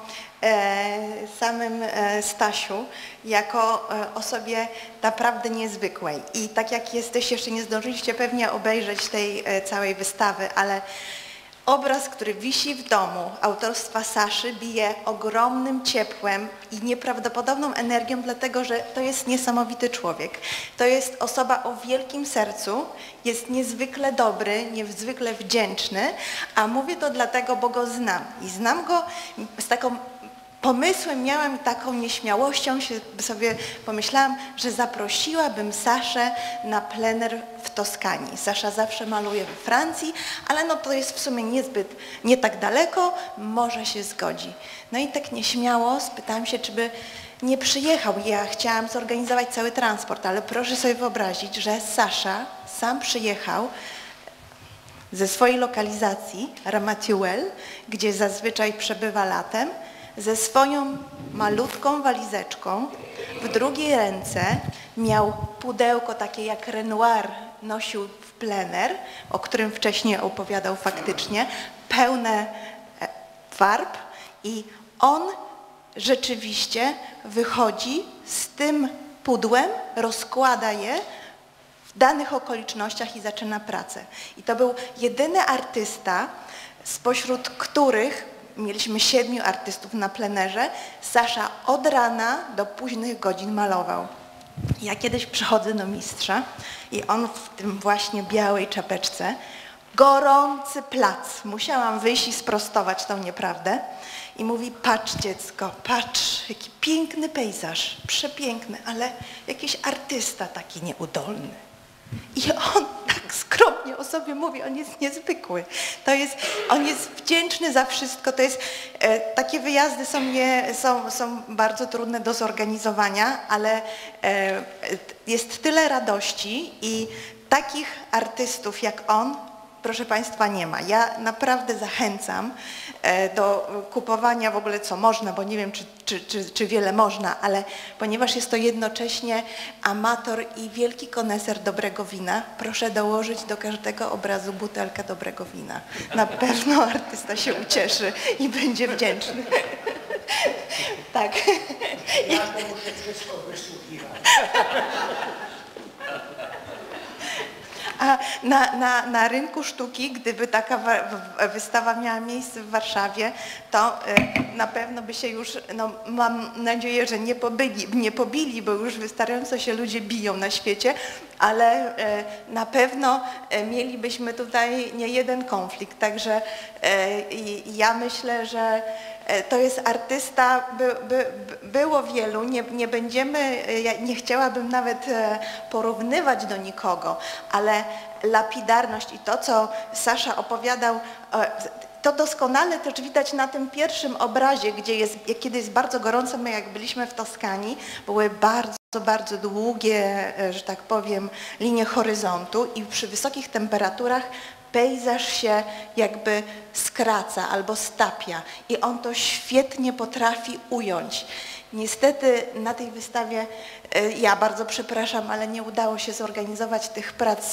Speaker 3: samym Stasiu jako osobie naprawdę niezwykłej. I tak jak jesteście, jeszcze nie zdążyliście pewnie obejrzeć tej całej wystawy, ale obraz, który wisi w domu autorstwa Saszy, bije ogromnym ciepłem i nieprawdopodobną energią, dlatego że to jest niesamowity człowiek. To jest osoba o wielkim sercu, jest niezwykle dobry, niezwykle wdzięczny, a mówię to dlatego, bo go znam. I znam go z taką pomysłem, miałam taką nieśmiałością, sobie pomyślałam, że zaprosiłabym Saszę na plener w Toskanii. Sasza zawsze maluje we Francji, ale no to jest w sumie nie tak daleko, może się zgodzi. No i tak nieśmiało spytałam się, czy by nie przyjechał. Ja chciałam zorganizować cały transport, ale proszę sobie wyobrazić, że Sasza sam przyjechał ze swojej lokalizacji, Ramatuelle, gdzie zazwyczaj przebywa latem, ze swoją malutką walizeczką, w drugiej ręce miał pudełko takie jak Renoir nosił w plener, o którym wcześniej opowiadał faktycznie, pełne farb i on rzeczywiście wychodzi z tym pudłem, rozkłada je w danych okolicznościach i zaczyna pracę. I to był jedyny artysta, spośród których mieliśmy 7 artystów na plenerze. Sasza od rana do późnych godzin malował. Ja kiedyś przychodzę do mistrza i on w tym właśnie białej czapeczce, gorący plac. Musiałam wyjść i sprostować tą nieprawdę. I mówi, patrz dziecko, patrz, jaki piękny pejzaż, przepiękny, ale jakiś artysta taki nieudolny. I on tak skromnie o sobie mówi, on jest niezwykły. On jest wdzięczny za wszystko. Takie wyjazdy są bardzo trudne do zorganizowania, ale jest tyle radości i takich artystów jak on, proszę Państwa, nie ma. Ja naprawdę zachęcam do kupowania w ogóle co można, bo nie wiem, czy wiele można, ale ponieważ jest to jednocześnie amator i wielki koneser dobrego wina, proszę dołożyć do każdego obrazu butelkę dobrego wina. Na pewno artysta się ucieszy i będzie wdzięczny. Tak.
Speaker 2: Ja to muszę wszystko wysłuchiwać.
Speaker 3: A na rynku sztuki, gdyby taka wystawa miała miejsce w Warszawie, to na pewno by się już, no mam nadzieję, że nie pobili, bo już wystarczająco się ludzie biją na świecie, ale na pewno mielibyśmy tutaj nie jeden konflikt. Także ja myślę, że to jest artysta, było wielu, nie będziemy, ja nie chciałabym nawet porównywać do nikogo, ale lapidarność i to, co Sasza opowiadał, to doskonale też widać na tym pierwszym obrazie, kiedy jest bardzo gorąco, my jak byliśmy w Toskanii, były bardzo długie, że tak powiem, linie horyzontu i przy wysokich temperaturach pejzaż się jakby skraca albo stapia i on to świetnie potrafi ująć. Niestety na tej wystawie, ja bardzo przepraszam, ale nie udało się zorganizować tych prac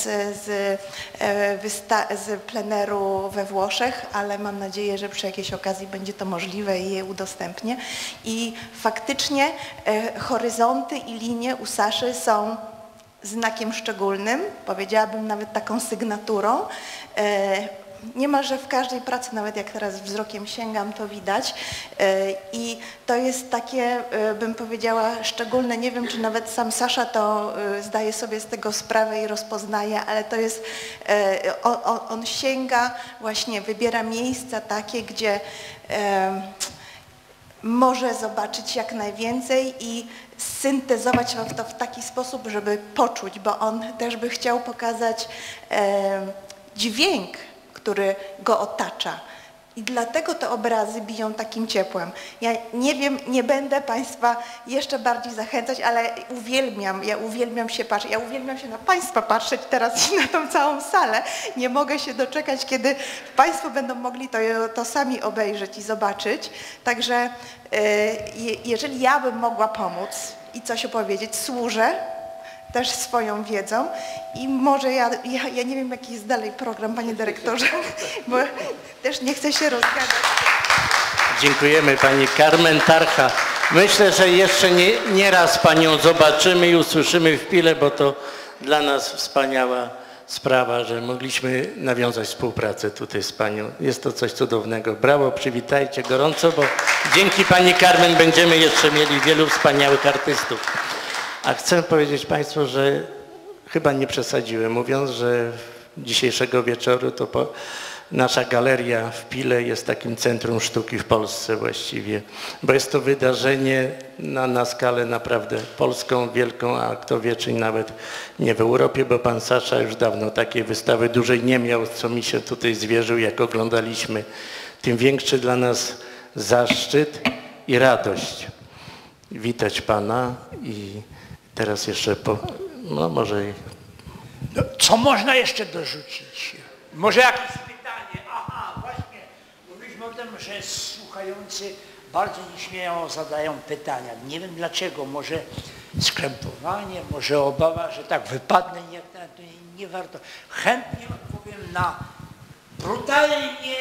Speaker 3: z pleneru we Włoszech, ale mam nadzieję, że przy jakiejś okazji będzie to możliwe i je udostępnię. I faktycznie horyzonty i linie u Saszy są znakiem szczególnym, powiedziałabym nawet taką sygnaturą. Niemalże w każdej pracy, nawet jak teraz wzrokiem sięgam, to widać. I to jest takie, bym powiedziała, szczególne. Nie wiem, czy nawet sam Sasza to zdaje sobie z tego sprawę i rozpoznaje, ale to jest, on sięga, właśnie wybiera miejsca takie, gdzie może zobaczyć jak najwięcej i syntezować to w taki sposób, żeby poczuć, bo on też by chciał pokazać dźwięk, który go otacza. I dlatego te obrazy biją takim ciepłem. Ja nie wiem, nie będę Państwa jeszcze bardziej zachęcać, ale ja uwielbiam się patrzeć. Ja uwielbiam się na Państwa patrzeć teraz i na tą całą salę. Nie mogę się doczekać, kiedy Państwo będą mogli to sami obejrzeć i zobaczyć. Także jeżeli ja bym mogła pomóc i coś opowiedzieć, służę też swoją wiedzą i może ja nie wiem, jaki jest dalej program, panie dyrektorze, bo też nie chcę się rozgadać.
Speaker 1: Dziękujemy pani Carmen Tarcha. Myślę, że jeszcze nie raz panią zobaczymy i usłyszymy w Pile, bo to dla nas wspaniała sprawa, że mogliśmy nawiązać współpracę tutaj z panią. Jest to coś cudownego. Brawo, przywitajcie gorąco, bo dzięki pani Carmen będziemy jeszcze mieli wielu wspaniałych artystów. A chcę powiedzieć Państwu, że chyba nie przesadziłem, mówiąc, że dzisiejszego wieczoru to nasza galeria w Pile jest takim centrum sztuki w Polsce właściwie, bo jest to wydarzenie na skalę naprawdę polską, wielką, a kto wie, czy nawet nie w Europie, bo pan Sasza już dawno takiej wystawy dużej nie miał, co mi się tutaj zwierzył, jak oglądaliśmy. Tym większy dla nas zaszczyt i radość witać pana i teraz jeszcze może...
Speaker 2: No, co można jeszcze dorzucić? Może jakieś pytanie? Aha, właśnie. Mówiliśmy o tym, że słuchający bardzo nieśmiało zadają pytania. Nie wiem dlaczego. Może skrępowanie, może obawa, że tak wypadnę. Nie warto. Chętnie odpowiem na brutalnie,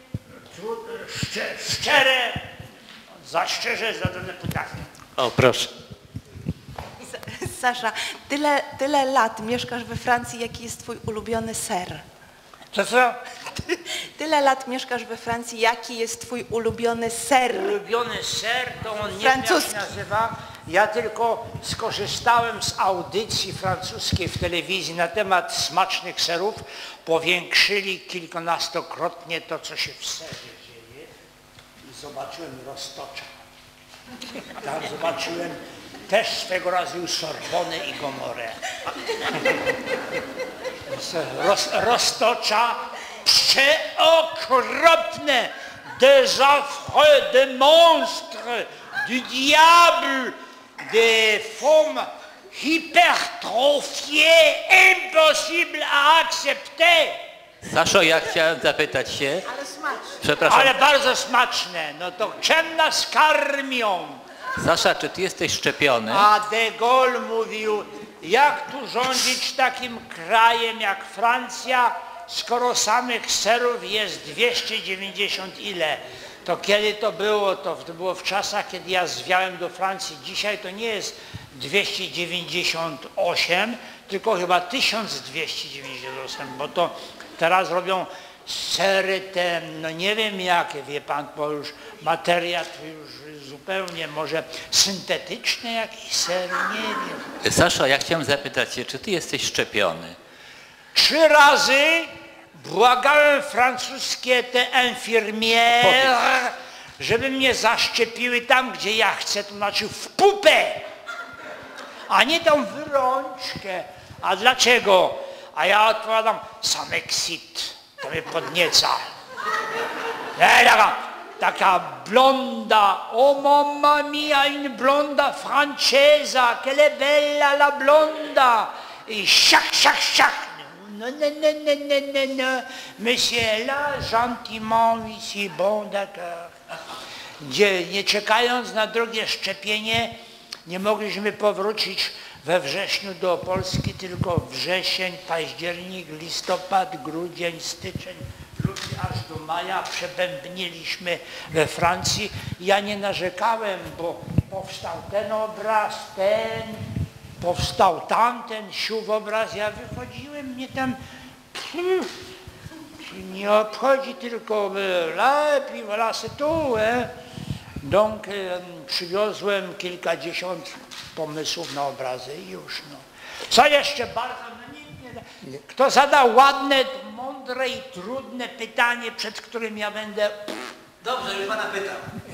Speaker 2: szczere, szczerze zadane pytanie.
Speaker 1: O, proszę.
Speaker 3: Sasza, tyle lat mieszkasz we Francji, jaki jest twój ulubiony ser?
Speaker 2: Co?
Speaker 3: Tyle lat mieszkasz we Francji, jaki jest twój ulubiony ser?
Speaker 2: Ulubiony ser, to on nie wiem, jak się nazywa. Ja tylko skorzystałem z audycji francuskiej w telewizji na temat smacznych serów. Powiększyli kilkunastokrotnie to, co się w serze dzieje. I zobaczyłem roztocza. Tam zobaczyłem też swego razu Sorbonę i Gomorę. Roztocza przeokropne, des affreux, des monstres, du diable, des formes hypertrophiées, impossibles à accepter.
Speaker 4: Saszo, ja chciałem zapytać się...
Speaker 3: Ale smaczne.
Speaker 4: Przepraszam.
Speaker 2: Ale bardzo smaczne. No to czym nas karmią?
Speaker 4: Sasza, czy ty jesteś szczepiony?
Speaker 2: A de Gaulle mówił, jak tu rządzić takim krajem jak Francja, skoro samych serów jest 290 ile? To kiedy to było? To było w czasach, kiedy ja zwiałem do Francji. Dzisiaj to nie jest 298, tylko chyba 1298, bo to teraz robią sery te, no nie wiem jakie, wie pan, bo już materia to już zupełnie może syntetyczne jakieś sery, nie wiem.
Speaker 4: Saszo, ja chciałem zapytać cię, czy ty jesteś szczepiony?
Speaker 2: 3 razy błagałem francuskie te infirmières, żeby mnie zaszczepiły tam, gdzie ja chcę, to znaczy w pupę, a nie tą w rączkę. A dlaczego? A ja odpowiadam, sam exit, to mnie podnieca. Taka blonda, oh mamma mia, une blonda francesa, quelle est bella la blonda. I siak. No, monsieur, là, gentiment, ici, bon, d'accord. Gdzie nie czekając na drugie szczepienie, nie mogliśmy powrócić we wrześniu do Polski, tylko wrzesień, październik, listopad, grudzień, styczeń, luty aż do maja przebębniliśmy we Francji. Ja nie narzekałem, bo powstał ten obraz, powstał tamten, siów obraz, ja wychodziłem, mnie tam nie obchodzi, tylko là, puis voilà, c'est tout. Donc przywiozłem kilkadziesiąt pomysłów na obrazy i już. No. Co jeszcze bardzo, nie. Kto zada ładne, mądre i trudne pytanie, przed którym ja będę...
Speaker 5: Dobrze, już pana pytam.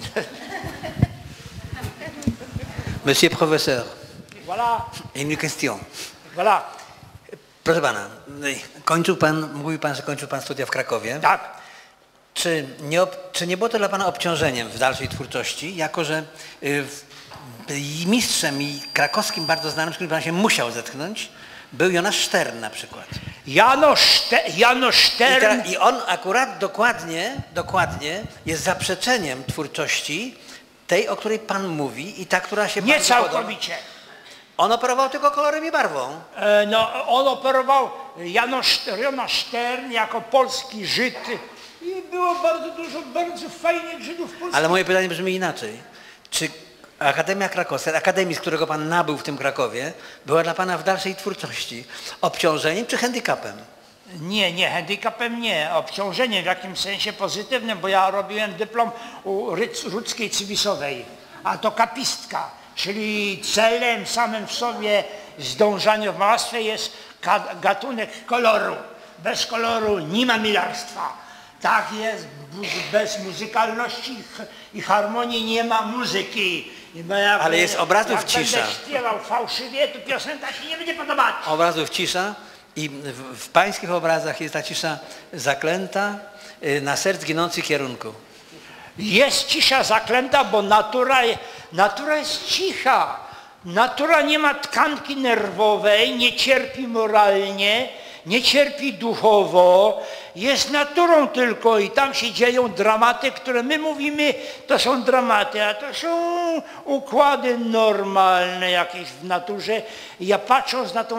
Speaker 5: Monsieur professeur,
Speaker 2: Voilà.
Speaker 5: une question.
Speaker 2: Voilà.
Speaker 5: Proszę pana, mówił pan, że kończył pan studia w Krakowie.
Speaker 2: Tak.
Speaker 5: Czy nie było to dla pana obciążeniem w dalszej twórczości, jako że mistrzem i krakowskim bardzo znanym, z którym pan się musiał zetknąć, był Jonasz Stern na przykład.
Speaker 2: Janosz Stern.
Speaker 5: I on akurat dokładnie jest zaprzeczeniem twórczości tej, o której pan mówi i ta, która się
Speaker 2: Nie
Speaker 5: bardzo
Speaker 2: całkowicie.
Speaker 5: podoba. On operował tylko kolorem i barwą.
Speaker 2: No, on operował Jonasz Stern jako polski Żyd i było bardzo dużo bardzo fajnych Żydów polskich.
Speaker 5: Ale moje pytanie brzmi inaczej. Czy Akademia Krakowska, akademii, z którego pan nabył w tym Krakowie, była dla pana w dalszej twórczości obciążeniem czy handicapem?
Speaker 2: Nie, handicapem nie, obciążeniem w jakimś sensie pozytywnym, bo ja robiłem dyplom u Rudzkiej Cywisowej, a to kapistka, czyli celem samym w sobie zdążania w malarstwie jest gatunek koloru. Bez koloru nie ma malarstwa. Tak jest, bez muzykalności i harmonii nie ma muzyki.
Speaker 5: Ale jest obrazów cisza.
Speaker 2: Jak będę śpiewał fałszywie, to piosenka się nie będzie podobać.
Speaker 5: Obrazów cisza i w pańskich obrazach jest ta cisza zaklęta na serc ginących kierunku.
Speaker 2: Jest cisza zaklęta, bo natura jest cicha. Natura nie ma tkanki nerwowej, nie cierpi moralnie, nie cierpi duchowo, jest naturą tylko i tam się dzieją dramaty, które my mówimy, to są dramaty, a to są układy normalne jakieś w naturze. Ja patrząc na tą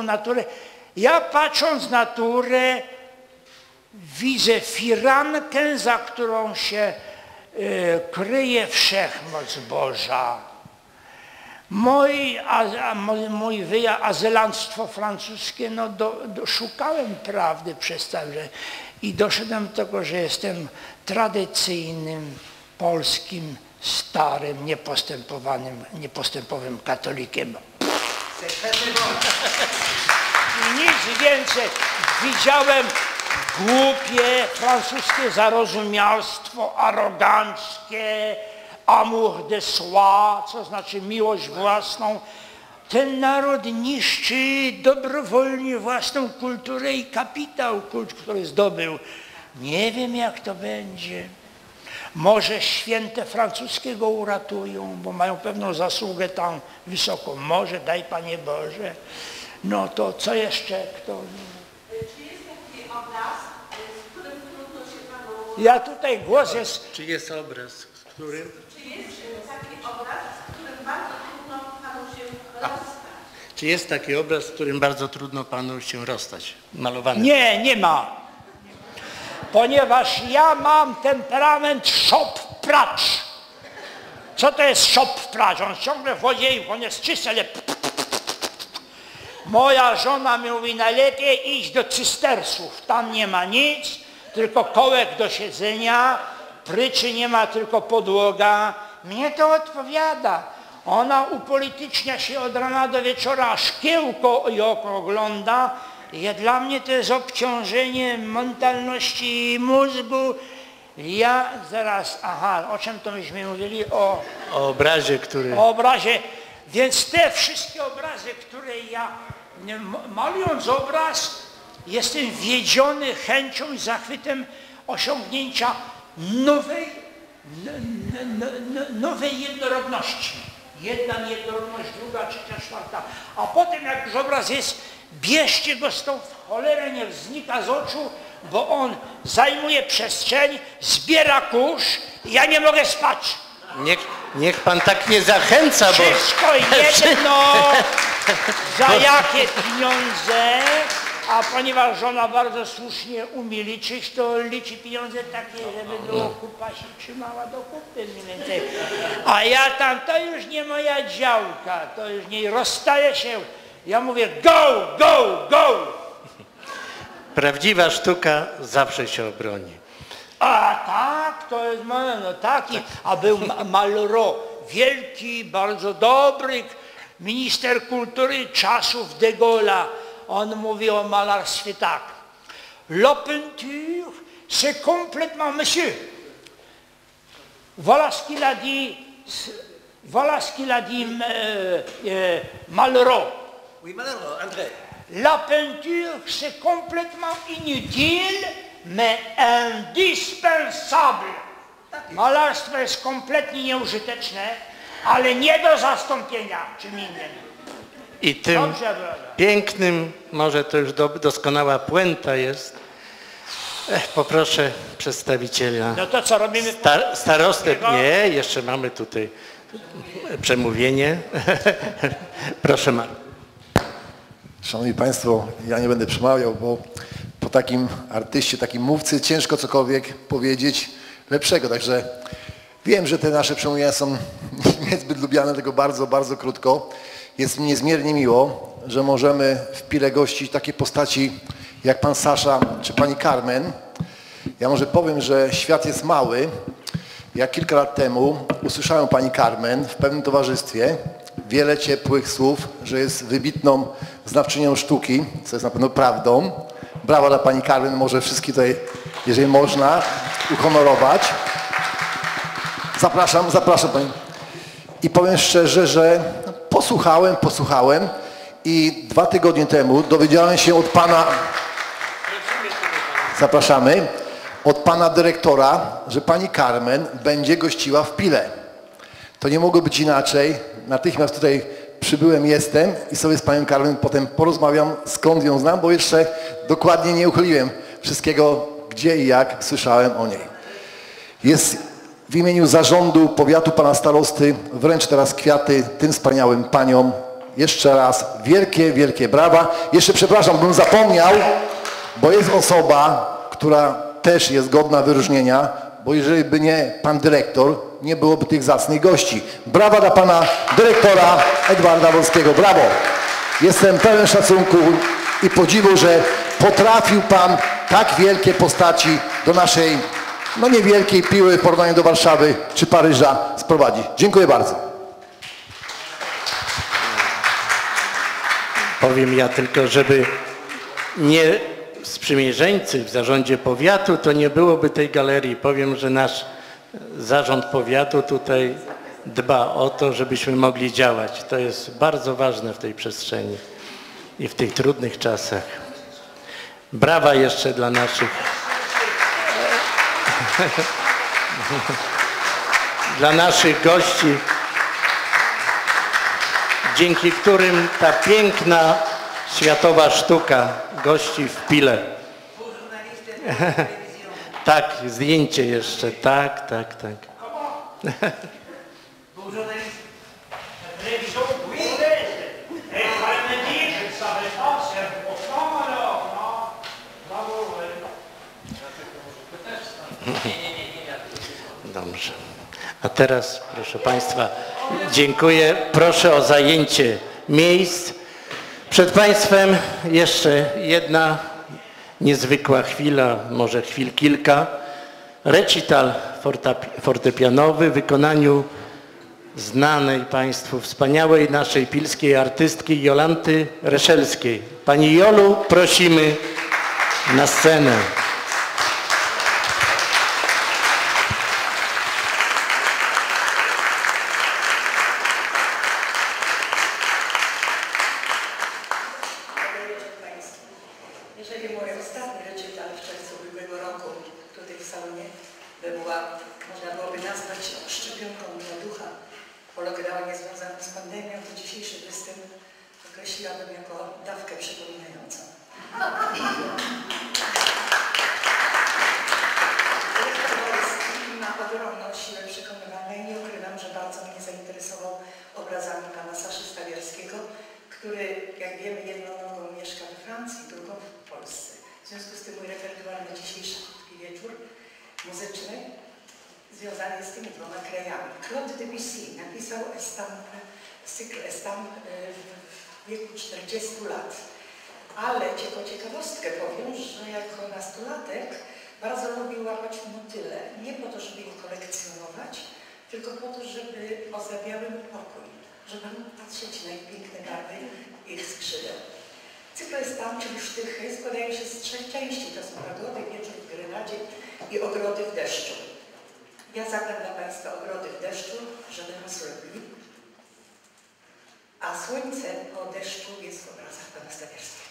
Speaker 2: naturę, widzę firankę, za którą się kryje wszechmoc Boża. Moje azylanstwo francuskie, no szukałem prawdy przez cały i doszedłem do tego, że jestem tradycyjnym, polskim, starym, niepostępowym katolikiem. I nic więcej. Widziałem głupie francuskie zarozumialstwo, aroganckie, amour de soi, co znaczy miłość własną. Ten naród niszczy dobrowolnie własną kulturę i kapitał, który zdobył. Nie wiem, jak to będzie. Może święte francuskie go uratują, bo mają pewną zasługę tam wysoką. Może, daj Panie Boże. No to co jeszcze? Kto...
Speaker 6: Czy jest taki obraz, z którym trudno się panu...
Speaker 2: Ja tutaj głos jest...
Speaker 1: Czy jest obraz, z którym...
Speaker 6: Czy jest taki obraz, z którym bardzo trudno panu się rozstać?
Speaker 1: Czy jest taki obraz, z którym bardzo trudno panu się rozstać? Malowany?
Speaker 2: Nie ma. Ponieważ ja mam temperament Chopina. pracz. Co to jest shop pracz? On ciągle wchodzi i on jest czysty, ale... Moja żona mi mówi, najlepiej iść do cystersów, tam nie ma nic, tylko kołek do siedzenia, pryczy nie ma, tylko podłoga. Mnie to odpowiada. Ona upolitycznia się od rana do wieczora, szkiełko i oko ogląda. Dla mnie to jest obciążenie mentalności mózgu. Ja zaraz, o czym to myśmy mówili?
Speaker 1: O obrazie, który...
Speaker 2: O obrazie. Więc te wszystkie obrazy, które ja, malując obraz, jestem wiedziony chęcią i zachwytem osiągnięcia nowej jednorodności. Jedna jednorodność, druga, trzecia, czwarta. A potem jak już obraz jest, bierzcie go z tą w cholerę, niech znika z oczu, bo on zajmuje przestrzeń, zbiera kurz i ja nie mogę spać.
Speaker 1: Niech pan tak nie zachęca, bo...
Speaker 2: Wszystko jedno, za jakie pieniądze, a ponieważ żona bardzo słusznie umie liczyć, to liczy pieniądze takie, żeby do kupa się trzymała do kupy mniej więcej. A ja tam, to już nie moja działka, to już nie rozstaje się. Ja mówię go, go, go!
Speaker 1: Prawdziwa sztuka zawsze się obroni.
Speaker 2: A tak, to jest no taki, a był Malraux, wielki, bardzo dobry minister kultury czasów de Gaulle'a. On mówi o malarstwie tak. La peinture, c'est complètement, monsieur. Voilà ce qu'il a dit Malraux.
Speaker 5: Oui, Malraux, André.
Speaker 2: La peinture, c'est complètement inutile, mais indispensable. Malarstwo jest kompletnie nieużyteczne, ale nie do zastąpienia czym innym.
Speaker 1: I tym pięknym, może to już doskonała puenta jest, poproszę przedstawiciela.
Speaker 2: No to co robimy?
Speaker 1: Starostę, nie, jeszcze mamy tutaj przemówienie. Proszę Marek.
Speaker 7: Szanowni Państwo, ja nie będę przemawiał, bo po takim artyście, takim mówcy ciężko cokolwiek powiedzieć lepszego. Także wiem, że te nasze przemówienia są niezbyt lubiane, tylko bardzo, bardzo krótko. Jest mi niezmiernie miło, że możemy w Pile gościć takie postaci jak pan Sasza czy pani Carmen. Ja może powiem, że świat jest mały. Ja kilka lat temu usłyszałem pani Carmen w pewnym towarzystwie wiele ciepłych słów, że jest wybitną znawczynią sztuki, co jest na pewno prawdą. Brawa dla pani Carmen, może wszystkich tutaj, jeżeli można, uhonorować. Zapraszam pani. I powiem szczerze, że posłuchałem i 2 tygodnie temu dowiedziałem się od pana, zapraszamy, od pana dyrektora, że pani Carmen będzie gościła w Pile. To nie mogło być inaczej. Natychmiast tutaj przybyłem, jestem i sobie z panią Carmen potem porozmawiam, skąd ją znam, bo jeszcze dokładnie nie uchyliłem wszystkiego, gdzie i jak słyszałem o niej. Jest w imieniu zarządu powiatu pana starosty, wręcz teraz kwiaty tym wspaniałym paniom. Jeszcze raz wielkie, wielkie brawa. Jeszcze przepraszam, bym zapomniał, bo jest osoba, która też jest godna wyróżnienia, bo jeżeli by nie pan dyrektor, nie byłoby tych zacnych gości. Brawa dla pana dyrektora Edwarda Wolskiego. Brawo! Jestem pełen szacunku i podziwu, że potrafił pan tak wielkie postaci do naszej, no niewielkiej Piły w porównaniu do Warszawy czy Paryża sprowadzić. Dziękuję bardzo.
Speaker 1: Powiem ja tylko, żeby nie sprzymierzeńcy w zarządzie powiatu, to nie byłoby tej galerii. Powiem, że nasz zarząd powiatu tutaj dba o to, żebyśmy mogli działać. To jest bardzo ważne w tej przestrzeni i w tych trudnych czasach. Brawa jeszcze dla naszych dla naszych gości, dzięki którym ta piękna światowa sztuka gości w Pile. Tak, zdjęcie jeszcze, tak. Dobrze. A teraz, proszę Państwa, dziękuję. Proszę o zajęcie miejsc. Przed Państwem jeszcze jedna niezwykła chwila, może chwil kilka. Recital fortepianowy w wykonaniu znanej Państwu, wspaniałej naszej pilskiej artystki Jolanty Reszelskiej. Pani Jolu, prosimy na scenę.
Speaker 8: Jeżeli mój ostatni recital w czerwcu ubiegłego roku tutaj w salonie była, można byłoby nazwać szczepionką dla ducha po lockdownie związanym z pandemią, to dzisiejszy występ określiłabym jako dawkę przypominającą. Dyrektor Wolski ma ogromną siłę przekonywania i nie ukrywam, że bardzo mnie zainteresował obrazami pana Saszy Stawierskiego, który, jak wiemy, jedną nogą mieszka we Francji, drugą w Polsce. W związku z tym mój repertuar na dzisiejszy krótki wieczór muzyczny związany jest z tymi dwoma krajami. Claude Debussy napisał cykl Estampe w wieku 40 lat. Ale ciekawostkę powiem, że jako nastolatek bardzo lubił łapać motyle. Nie po to, żeby ich kolekcjonować, tylko po to, żeby ozdabiały mu pokój. Żeby mógł patrzeć na ich piękne barwy ich skrzydeł. Cykl Estampe, czyli sztychy, składają się z 3 części. To są Ogrody, Wieczór w Grenadzie i Ogrody w deszczu. Ja zagram dla Państwa Ogrody w deszczu, żeby nas robili. A słońce po deszczu jest w obrazach pana Stawierskiego.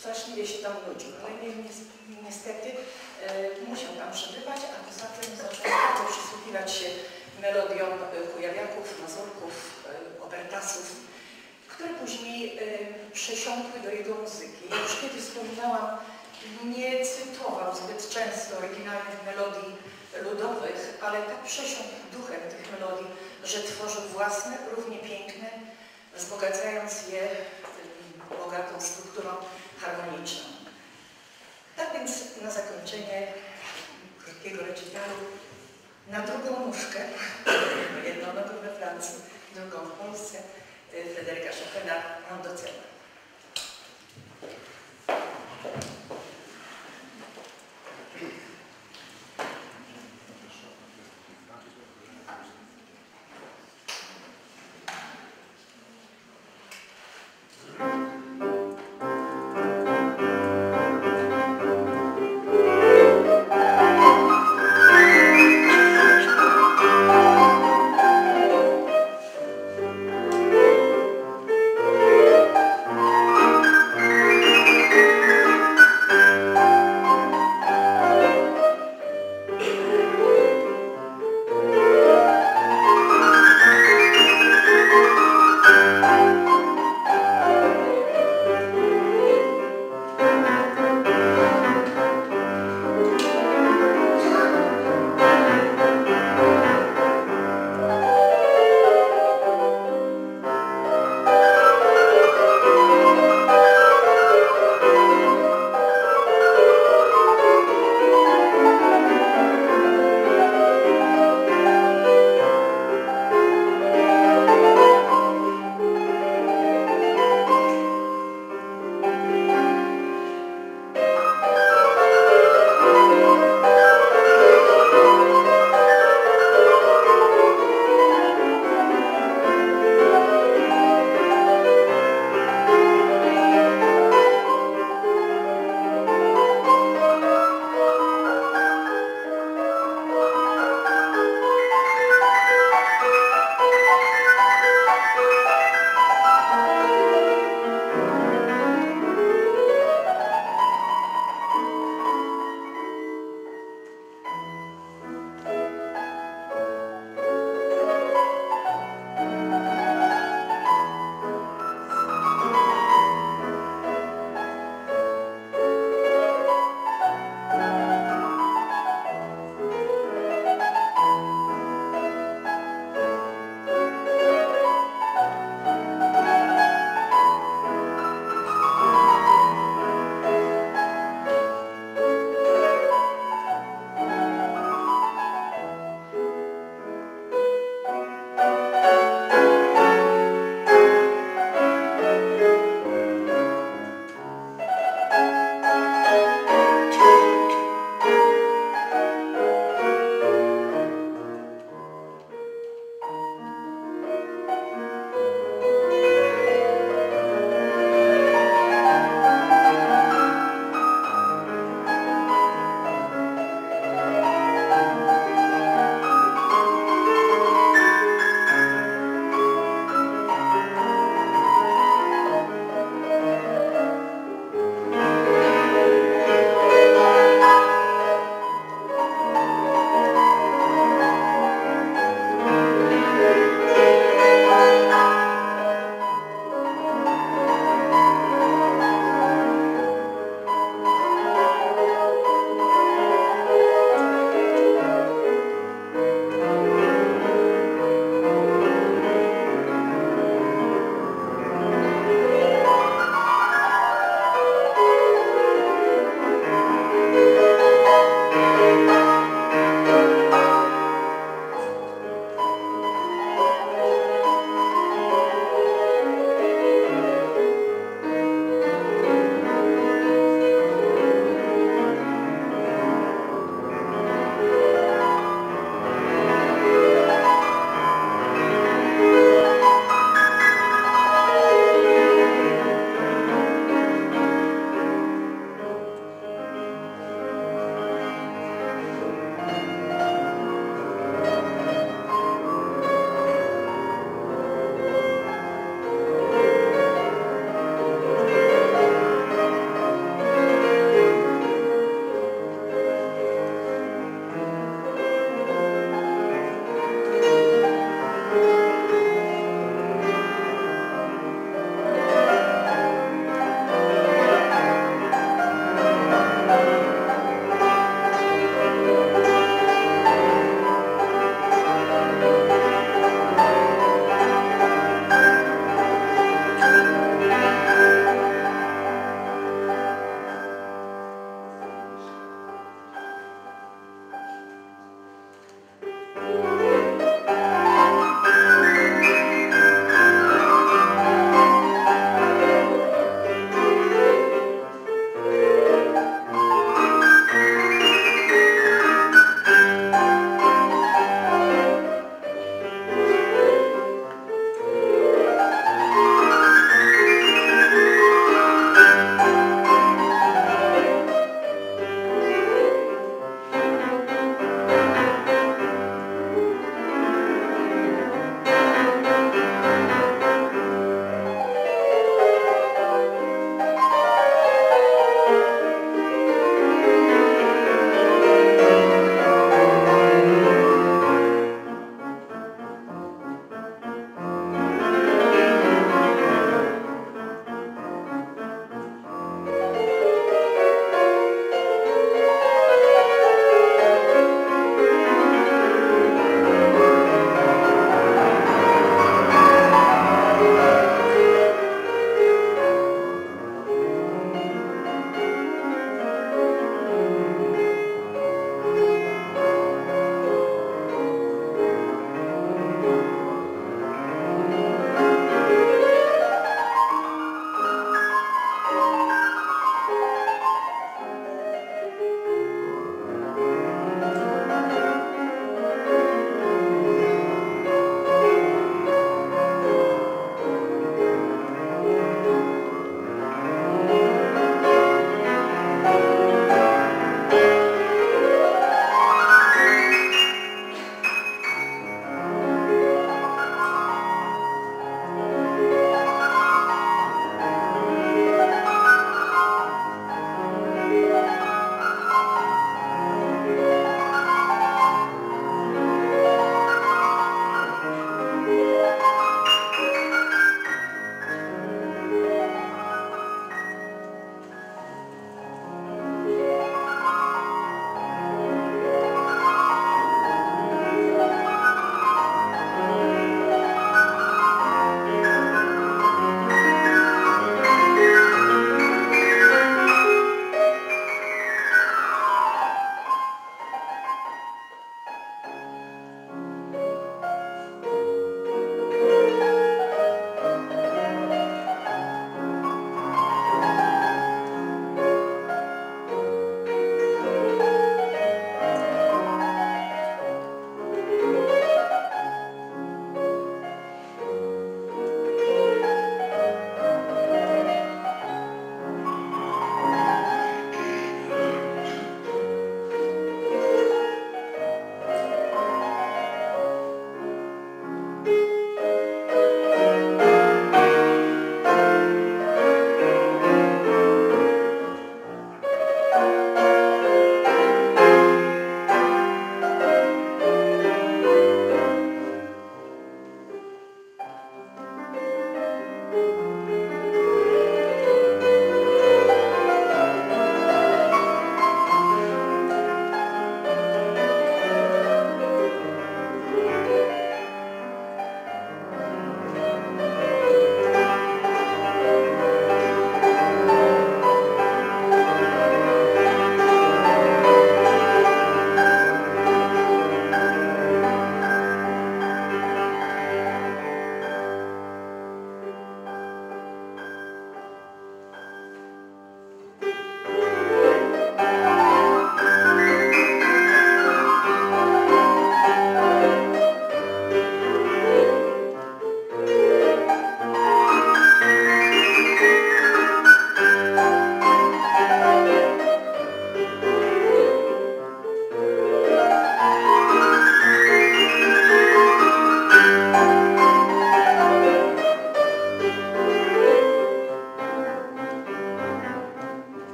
Speaker 8: straszliwie się tam nudził, ale niestety musiał tam przebywać, a poza tym zaczął bardzo przysłuchiwać się melodiom kujawiaków, mazurków, obertasów, które później przesiąkły do jego muzyki. Ja już kiedy wspominałam, nie cytował zbyt często oryginalnych melodii ludowych, ale tak przesiąkł duchem tych melodii, że tworzył własne, równie piękne, wzbogacając je bogatą strukturą harmoniczną. Tak więc na zakończenie krótkiego recitalu na drugą nóżkę, jedną nogą we Francji, drugą w Polsce, Fryderyka Chopina, Mon do cela.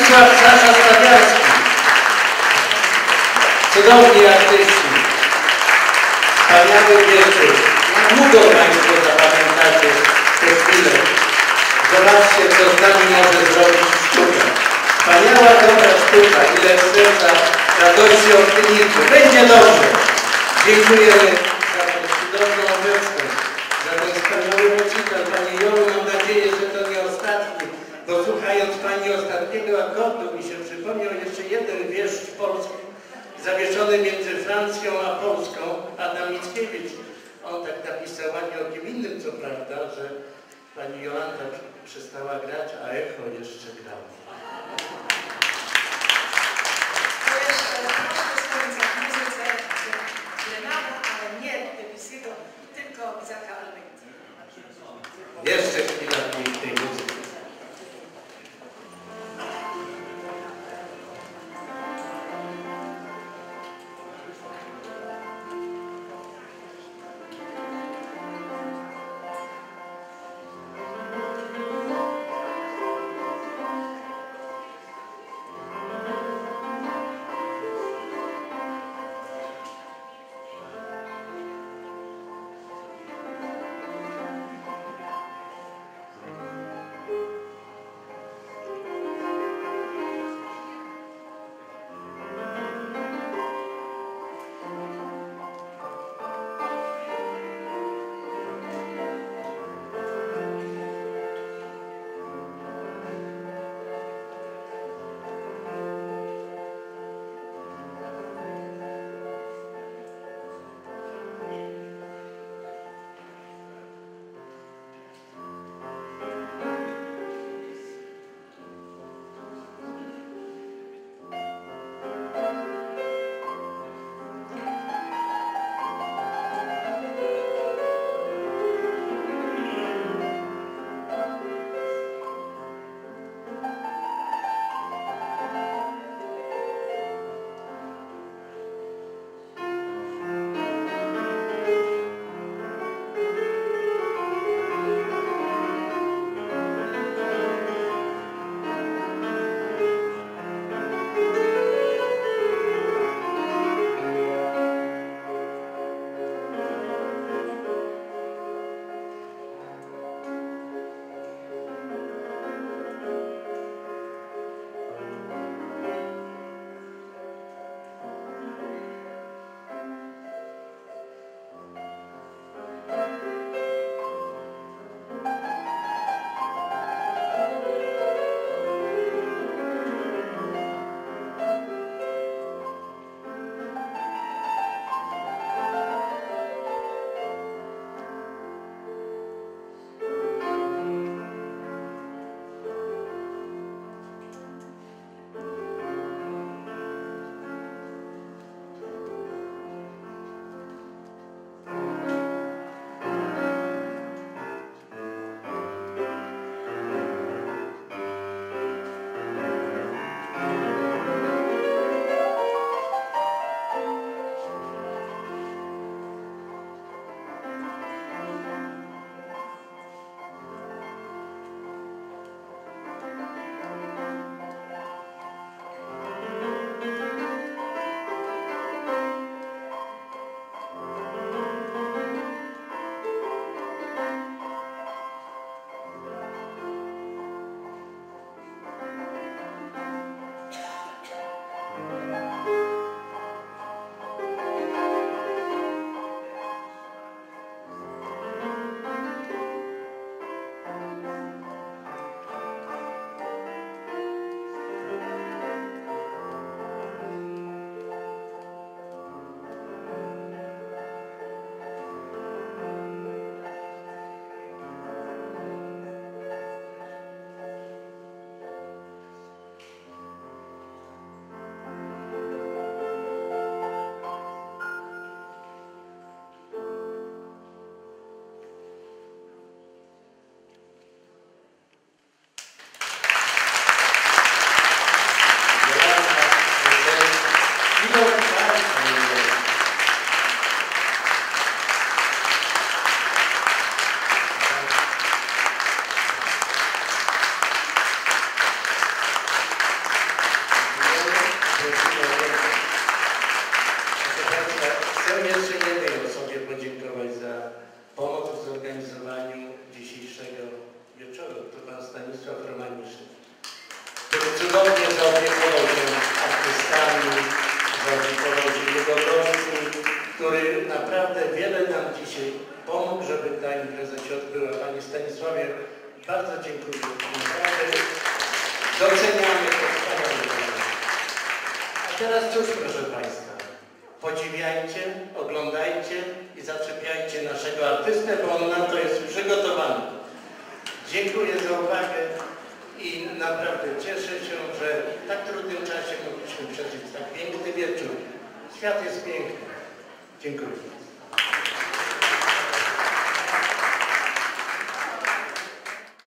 Speaker 9: Stanisław Sasza Stawiarski. Cudowni artyści. Wspaniały wieczór. Jak długo Państwo zapamiętacie tę chwilę? Zobaczcie, co z nami może zrobić sztuka. Wspaniała, dobra sztuka. Ile serca, radości, optymizmu. Będzie dobrze. Dziękujemy za tę cudowną obecność, za ten wspaniały recital. Pani Jolu, mam nadzieję, że to nie ostatni, bo słuchając Pani ostatniego akordu mi się przypomniał jeszcze jeden wiersz polski, zawieszony między Francją a Polską, Adam Mickiewicz. On tak napisał ładnie o kim innym, co prawda, że Pani Jolanta przestała grać, a echo jeszcze grało.
Speaker 8: To jeszcze troszkę skończę w muzyce Lenana, ale nie Debussy'ego, tylko Isaaca Albendy.
Speaker 9: Jeszcze chwila tej muzyki.
Speaker 1: który naprawdę wiele nam dzisiaj pomógł, żeby ta impreza się odbyła. Panie Stanisławie, bardzo dziękuję. Naprawdę doceniamy to wspaniałe. A teraz cóż, proszę Państwa, podziwiajcie, oglądajcie i zaczepiajcie naszego artystę, bo on na to jest przygotowany. Dziękuję za uwagę i naprawdę cieszę się, że w tak trudnym czasie mogliśmy przeżyć tak piękny wieczór. Świat jest piękny. Dziękuję.